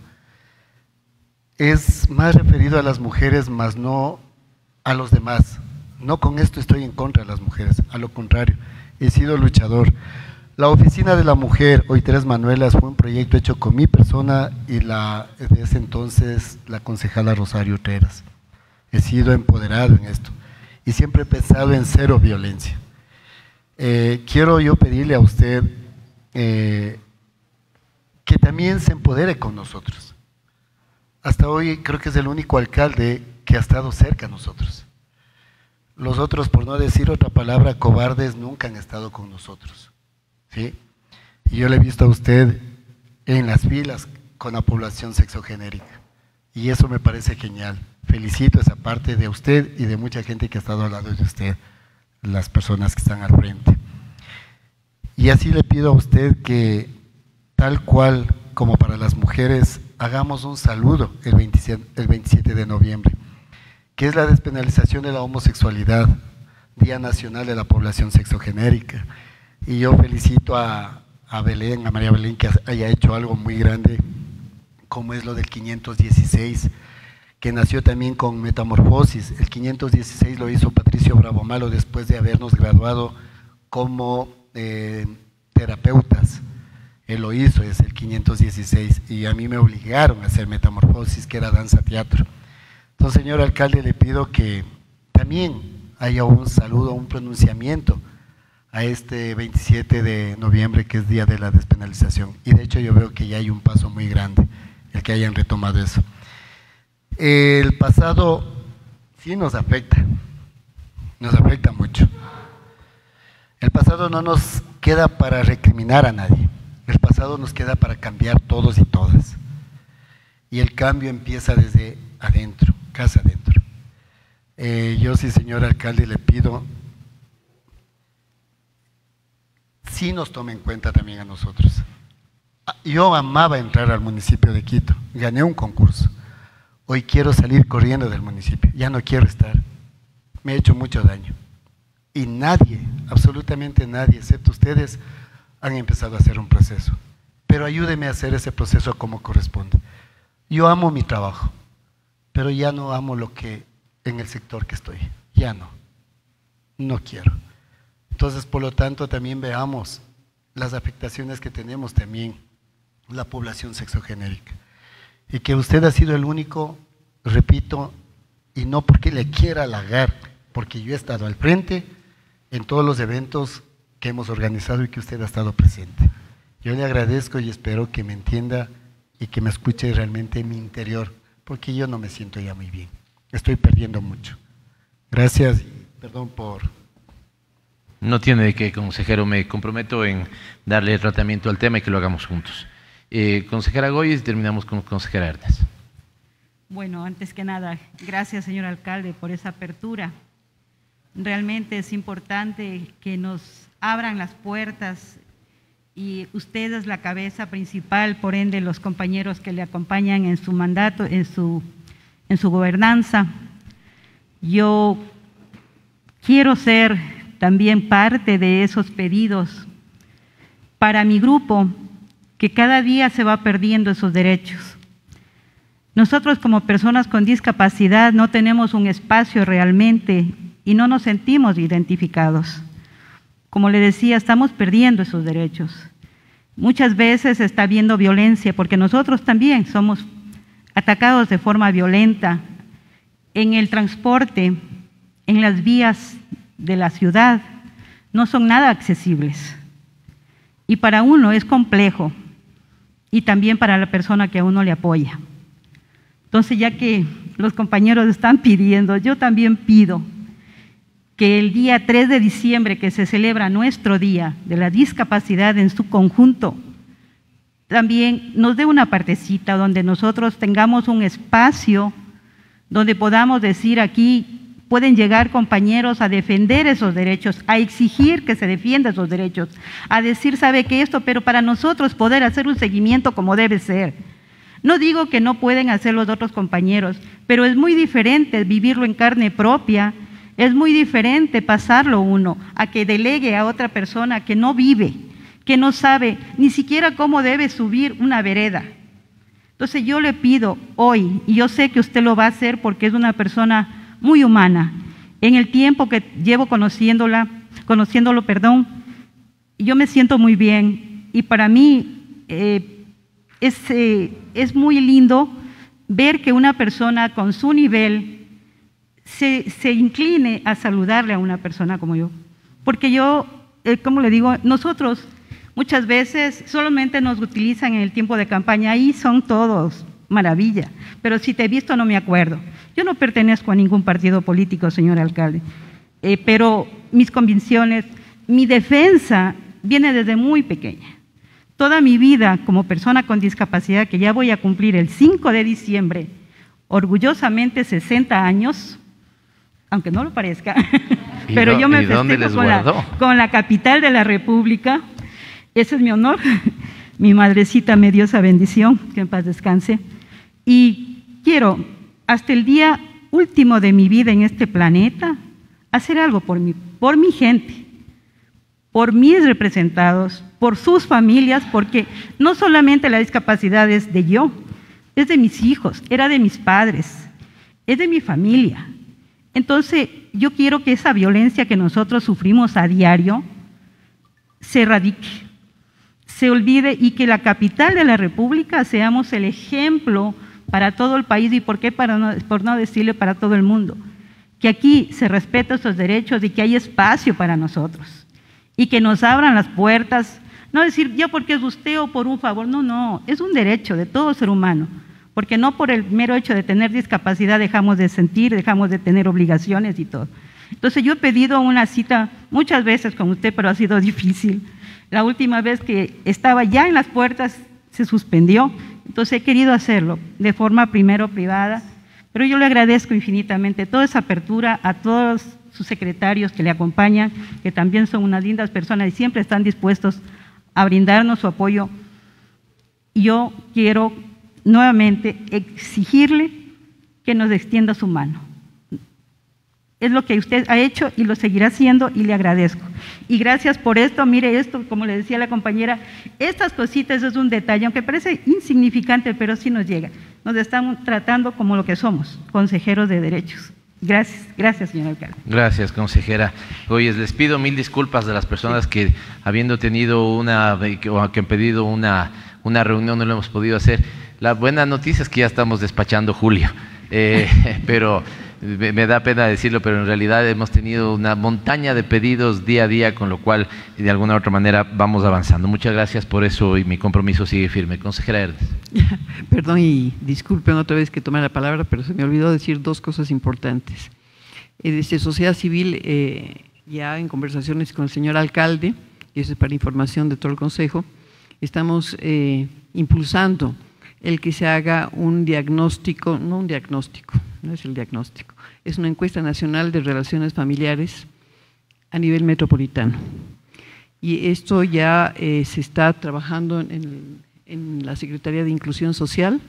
es más referido a las mujeres, más no a los demás. No con esto estoy en contra de las mujeres, a lo contrario, he sido luchador. La Oficina de la Mujer, hoy Tres Manuelas, fue un proyecto hecho con mi persona y la de ese entonces la concejala Rosario Utreras. He sido empoderado en esto y siempre he pensado en cero violencia. Eh, quiero yo pedirle a usted eh, que también se empodere con nosotros. Hasta hoy creo que es el único alcalde que ha estado cerca a nosotros. los otros, por no decir otra palabra, cobardes, nunca han estado con nosotros, ¿sí? Y yo le he visto a usted en las filas con la población sexogenérica, y eso me parece genial. Felicito esa parte de usted y de mucha gente que ha estado al lado de usted, las personas que están al frente. Y así le pido a usted que, tal cual como para las mujeres, hagamos un saludo el veintisiete, el veintisiete de noviembre, que es la despenalización de la homosexualidad, Día Nacional de la Población Sexogenérica. Y yo felicito a, a Belén, a María Belén, que haya hecho algo muy grande, como es lo del quinientos dieciséis, que nació también con Metamorfosis. El quinientos dieciséis lo hizo Patricio Bravo Malo después de habernos graduado como eh, terapeutas. Él lo hizo, es el quinientos dieciséis, y a mí me obligaron a hacer Metamorfosis, que era danza teatro. Entonces, señor alcalde, le pido que también haya un saludo, un pronunciamiento a este veintisiete de noviembre, que es Día de la Despenalización. Y de hecho yo veo que ya hay un paso muy grande, el que hayan retomado eso. El pasado sí nos afecta, nos afecta mucho. El pasado no nos queda para recriminar a nadie, el pasado nos queda para cambiar todos y todas. Y el cambio empieza desde adentro, casa adentro. Eh, yo sí, señor alcalde, le pido, sí nos tome en cuenta también a nosotros. Yo amaba entrar al municipio de Quito, gané un concurso. Hoy quiero salir corriendo del municipio, ya no quiero estar. Me he hecho mucho daño. Y nadie, absolutamente nadie, excepto ustedes, han empezado a hacer un proceso. Pero ayúdeme a hacer ese proceso como corresponde. Yo amo mi trabajo, pero ya no amo lo que en el sector que estoy. Ya no. No quiero. Entonces, por lo tanto, también veamos las afectaciones que tenemos también la población sexogenérica. Y que usted ha sido el único, repito, y no porque le quiera halagar, porque yo he estado al frente en todos los eventos que hemos organizado y que usted ha estado presente. Yo le agradezco y espero que me entienda y que me escuche realmente en mi interior, porque yo no me siento ya muy bien. Estoy perdiendo mucho. Gracias y perdón por... No tiene de qué, consejero. Me comprometo en darle tratamiento al tema y que lo hagamos juntos. Eh, consejera Goyes, y terminamos con consejera Ernest. Bueno, antes que nada, gracias, señor alcalde, por esa apertura. Realmente es importante que nos abran las puertas y usted es la cabeza principal, por ende los compañeros que le acompañan en su mandato, en su, en su gobernanza. Yo quiero ser también parte de esos pedidos para mi grupo, que cada día se va perdiendo esos derechos. Nosotros como personas con discapacidad no tenemos un espacio realmente y no nos sentimos identificados. Como le decía, estamos perdiendo esos derechos. Muchas veces está habiendo violencia porque nosotros también somos atacados de forma violenta en el transporte, en las vías de la ciudad, no son nada accesibles. Y para uno es complejo y también para la persona que a uno le apoya. Entonces, ya que los compañeros están pidiendo, yo también pido que el día tres de diciembre, que se celebra nuestro Día de la Discapacidad en su conjunto, también nos dé una partecita donde nosotros tengamos un espacio donde podamos decir aquí, pueden llegar compañeros a defender esos derechos, a exigir que se defienda esos derechos, a decir, sabe que esto, pero para nosotros poder hacer un seguimiento como debe ser. No digo que no pueden hacer los otros compañeros, pero es muy diferente vivirlo en carne propia, es muy diferente pasarlo uno a que delegue a otra persona que no vive, que no sabe ni siquiera cómo debe subir una vereda. Entonces yo le pido hoy, y yo sé que usted lo va a hacer porque es una persona muy humana, en el tiempo que llevo conociéndola, conociéndolo, perdón, yo me siento muy bien y para mí eh, es, eh, es muy lindo ver que una persona con su nivel se, se incline a saludarle a una persona como yo, porque yo, eh, como le digo, nosotros muchas veces solamente nos utilizan en el tiempo de campaña, ahí son todos, maravilla, pero si te he visto no me acuerdo. Yo no pertenezco a ningún partido político, señor alcalde. eh, pero mis convicciones, mi defensa viene desde muy pequeña. Toda mi vida como persona con discapacidad, que ya voy a cumplir el cinco de diciembre, orgullosamente sesenta años, aunque no lo parezca, pero no, yo me festejo con la, con la capital de la República. Ese es mi honor. Mi madrecita me dio esa bendición, que en paz descanse. Y quiero, hasta el día último de mi vida en este planeta, hacer algo por mi, por mi gente, por mis representados, por sus familias, porque no solamente la discapacidad es de yo, es de mis hijos, era de mis padres, es de mi familia. Entonces, yo quiero que esa violencia que nosotros sufrimos a diario se erradique, se olvide y que la capital de la República seamos el ejemplo para todo el país y por qué para no, por no decirle para todo el mundo, que aquí se respetan estos derechos y que hay espacio para nosotros y que nos abran las puertas, no decir yo porque es usted o por un favor, no, no, es un derecho de todo ser humano, porque no por el mero hecho de tener discapacidad dejamos de sentir, dejamos de tener obligaciones y todo. Entonces yo he pedido una cita muchas veces con usted, pero ha sido difícil. La última vez que estaba ya en las puertas se suspendió, entonces he querido hacerlo de forma primero privada, pero yo le agradezco infinitamente toda esa apertura a todos sus secretarios que le acompañan, que también son unas lindas personas y siempre están dispuestos a brindarnos su apoyo. Yo quiero nuevamente exigirle que nos extienda su mano. Es lo que usted ha hecho y lo seguirá haciendo y le agradezco. Y gracias por esto, mire esto, como le decía la compañera, estas cositas es un detalle, aunque parece insignificante, pero sí nos llega. Nos estamos tratando como lo que somos, consejeros de derechos. Gracias, gracias señor alcalde. Gracias, consejera. Oye, les pido mil disculpas de las personas que habiendo tenido una, o que han pedido una, una reunión no lo hemos podido hacer. La buena noticia es que ya estamos despachando julio, eh, pero me da pena decirlo, pero en realidad hemos tenido una montaña de pedidos día a día, con lo cual de alguna u otra manera vamos avanzando. Muchas gracias por eso y mi compromiso sigue firme. Consejera Herdes. Perdón y disculpen otra vez que tomé la palabra, pero se me olvidó decir dos cosas importantes. Eh, desde sociedad civil, eh, ya en conversaciones con el señor alcalde, y eso es para información de todo el consejo, estamos eh, impulsando el que se haga un diagnóstico, no un diagnóstico, no es el diagnóstico, es una encuesta nacional de relaciones familiares a nivel metropolitano. Y esto ya eh, se está trabajando en, en la Secretaría de Inclusión Social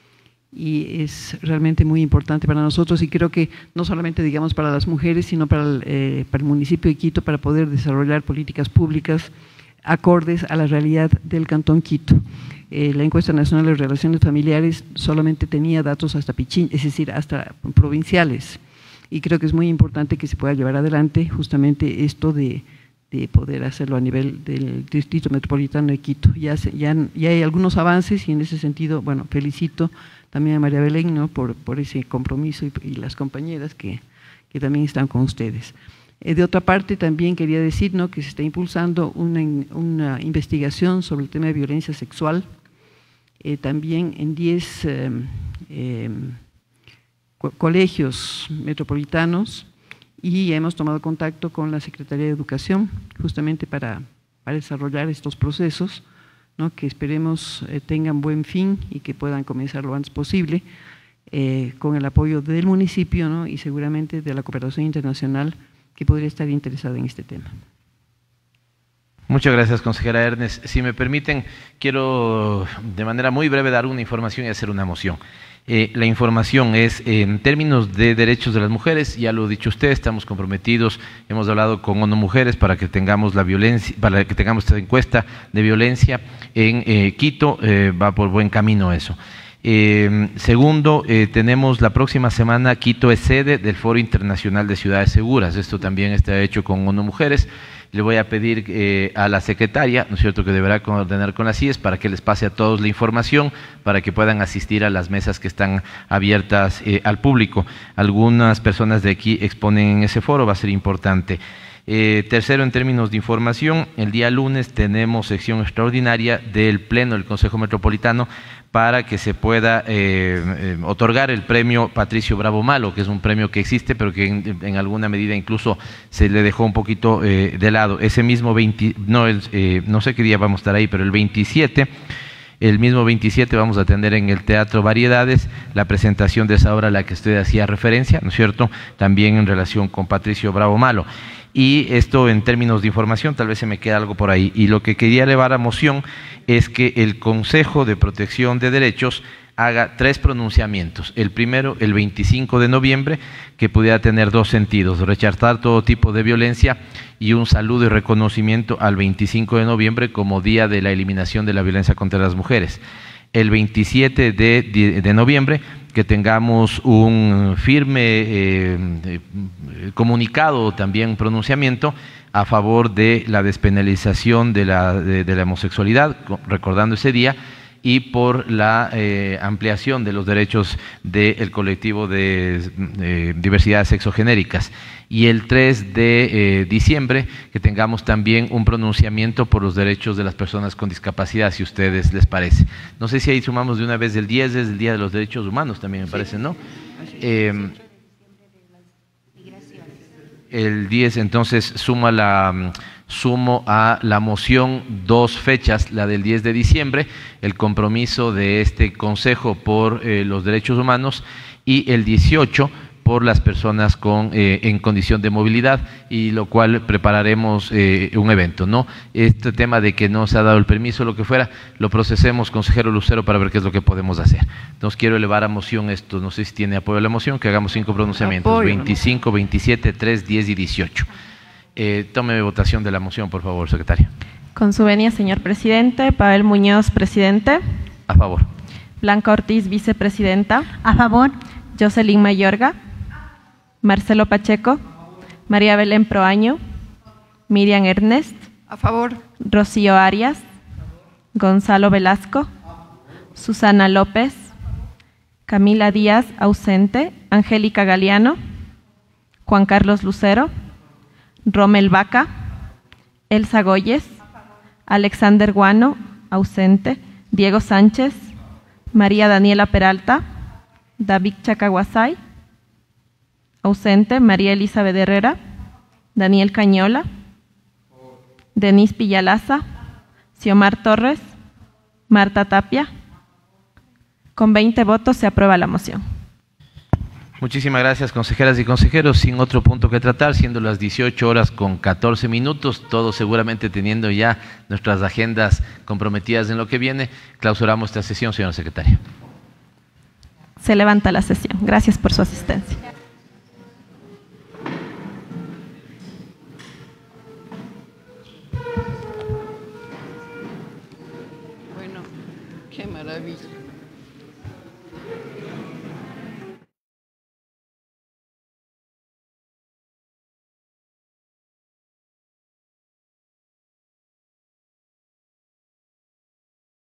y es realmente muy importante para nosotros y creo que no solamente digamos para las mujeres, sino para el, eh, para el municipio de Quito, para poder desarrollar políticas públicas acordes a la realidad del Cantón Quito. Eh, la encuesta nacional de relaciones familiares solamente tenía datos hasta Pichín, es decir, hasta provinciales, y creo que es muy importante que se pueda llevar adelante justamente esto de, de poder hacerlo a nivel del Distrito Metropolitano de Quito. Ya, se, ya, ya hay algunos avances y en ese sentido, bueno, felicito también a María Belén, ¿no?, por, por ese compromiso y, y las compañeras que, que también están con ustedes. Eh, de otra parte, también quería decir, ¿no?, que se está impulsando una, una investigación sobre el tema de violencia sexual, Eh, también en diez eh, eh, co colegios metropolitanos y hemos tomado contacto con la Secretaría de Educación justamente para, para desarrollar estos procesos, ¿no?, que esperemos eh, tengan buen fin y que puedan comenzar lo antes posible eh, con el apoyo del municipio, ¿no?, y seguramente de la cooperación internacional que podría estar interesada en este tema. Muchas gracias, consejera Ernest. Si me permiten, quiero de manera muy breve dar una información y hacer una moción. Eh, la información es en términos de derechos de las mujeres, ya lo ha dicho usted, estamos comprometidos, hemos hablado con ONU Mujeres para que tengamos la violencia, para que tengamos esta encuesta de violencia en eh, Quito, eh, va por buen camino eso. Eh, segundo, eh, tenemos la próxima semana, Quito es sede del Foro Internacional de Ciudades Seguras, esto también está hecho con ONU Mujeres. Le voy a pedir eh, a la secretaria, ¿no es cierto?, que deberá coordinar con las C I E S para que les pase a todos la información, para que puedan asistir a las mesas que están abiertas eh, al público. Algunas personas de aquí exponen en ese foro, va a ser importante. Eh, tercero, en términos de información, el día lunes tenemos sección extraordinaria del Pleno del Consejo Metropolitano para que se pueda eh, eh, otorgar el premio Patricio Bravo Malo, que es un premio que existe, pero que en, en alguna medida incluso se le dejó un poquito eh, de lado. Ese mismo veinte, no, eh, no sé qué día vamos a estar ahí, pero el veintisiete, el mismo veintisiete vamos a tener en el Teatro Variedades la presentación de esa obra a la que usted hacía referencia, ¿no es cierto?, también en relación con Patricio Bravo Malo. Y esto en términos de información, tal vez se me queda algo por ahí. Y lo que quería elevar a moción es que el Consejo de Protección de Derechos haga tres pronunciamientos. El primero, el veinticinco de noviembre, que pudiera tener dos sentidos: rechazar todo tipo de violencia y un saludo y reconocimiento al veinticinco de noviembre como Día de la Eliminación de la Violencia contra las Mujeres. El veintisiete de, de noviembre, que tengamos un firme eh, eh, comunicado, también pronunciamiento a favor de la despenalización de la, de, de la homosexualidad, recordando ese día, y por la eh, ampliación de los derechos del colectivo de, de diversidades sexogenéricas. Y el tres de eh, diciembre, que tengamos también un pronunciamiento por los derechos de las personas con discapacidad, si a ustedes les parece. No sé si ahí sumamos de una vez el diez, es el Día de los Derechos Humanos también, me sí. parece, ¿no? Eh, el diez, entonces, suma la... Sumo a la moción dos fechas, la del diez de diciembre, el compromiso de este Consejo por eh, los derechos humanos, y el dieciocho por las personas con, eh, en condición de movilidad, y lo cual prepararemos eh, un evento, ¿no? Este tema de que no se ha dado el permiso, lo que fuera, lo procesemos, consejero Lucero, para ver qué es lo que podemos hacer. Entonces quiero elevar a moción esto, no sé si tiene apoyo a la moción, que hagamos cinco pronunciamientos, apoyo. veinticinco, veintisiete, tres, diez y dieciocho. Eh, tome votación de la moción, por favor, secretaria. Con su venia, señor presidente. Pavel Muñoz, presidente. A favor. Blanca Ortiz, vicepresidenta. A favor. Jocelyn Mayorga. Marcelo Pacheco. María Belén Proaño. Miriam Ernest. A favor. Rocío Arias. Gonzalo Velasco. Susana López. Camila Díaz, ausente. Angélica Galeano. Juan Carlos Lucero. Rommel Vaca, Elsa Goyes, Alexander Guano, ausente, Diego Sánchez, María Daniela Peralta, David Chacaguasay, ausente, María Elizabeth Herrera, Daniel Cañola, Denise Pillalaza, Xiomar Torres, Marta Tapia. Con veinte votos se aprueba la moción. Muchísimas gracias, consejeras y consejeros. Sin otro punto que tratar, siendo las dieciocho horas con catorce minutos, todos seguramente teniendo ya nuestras agendas comprometidas en lo que viene, clausuramos esta sesión, señora secretaria. Se levanta la sesión. Gracias por su asistencia. Bueno, qué maravilla.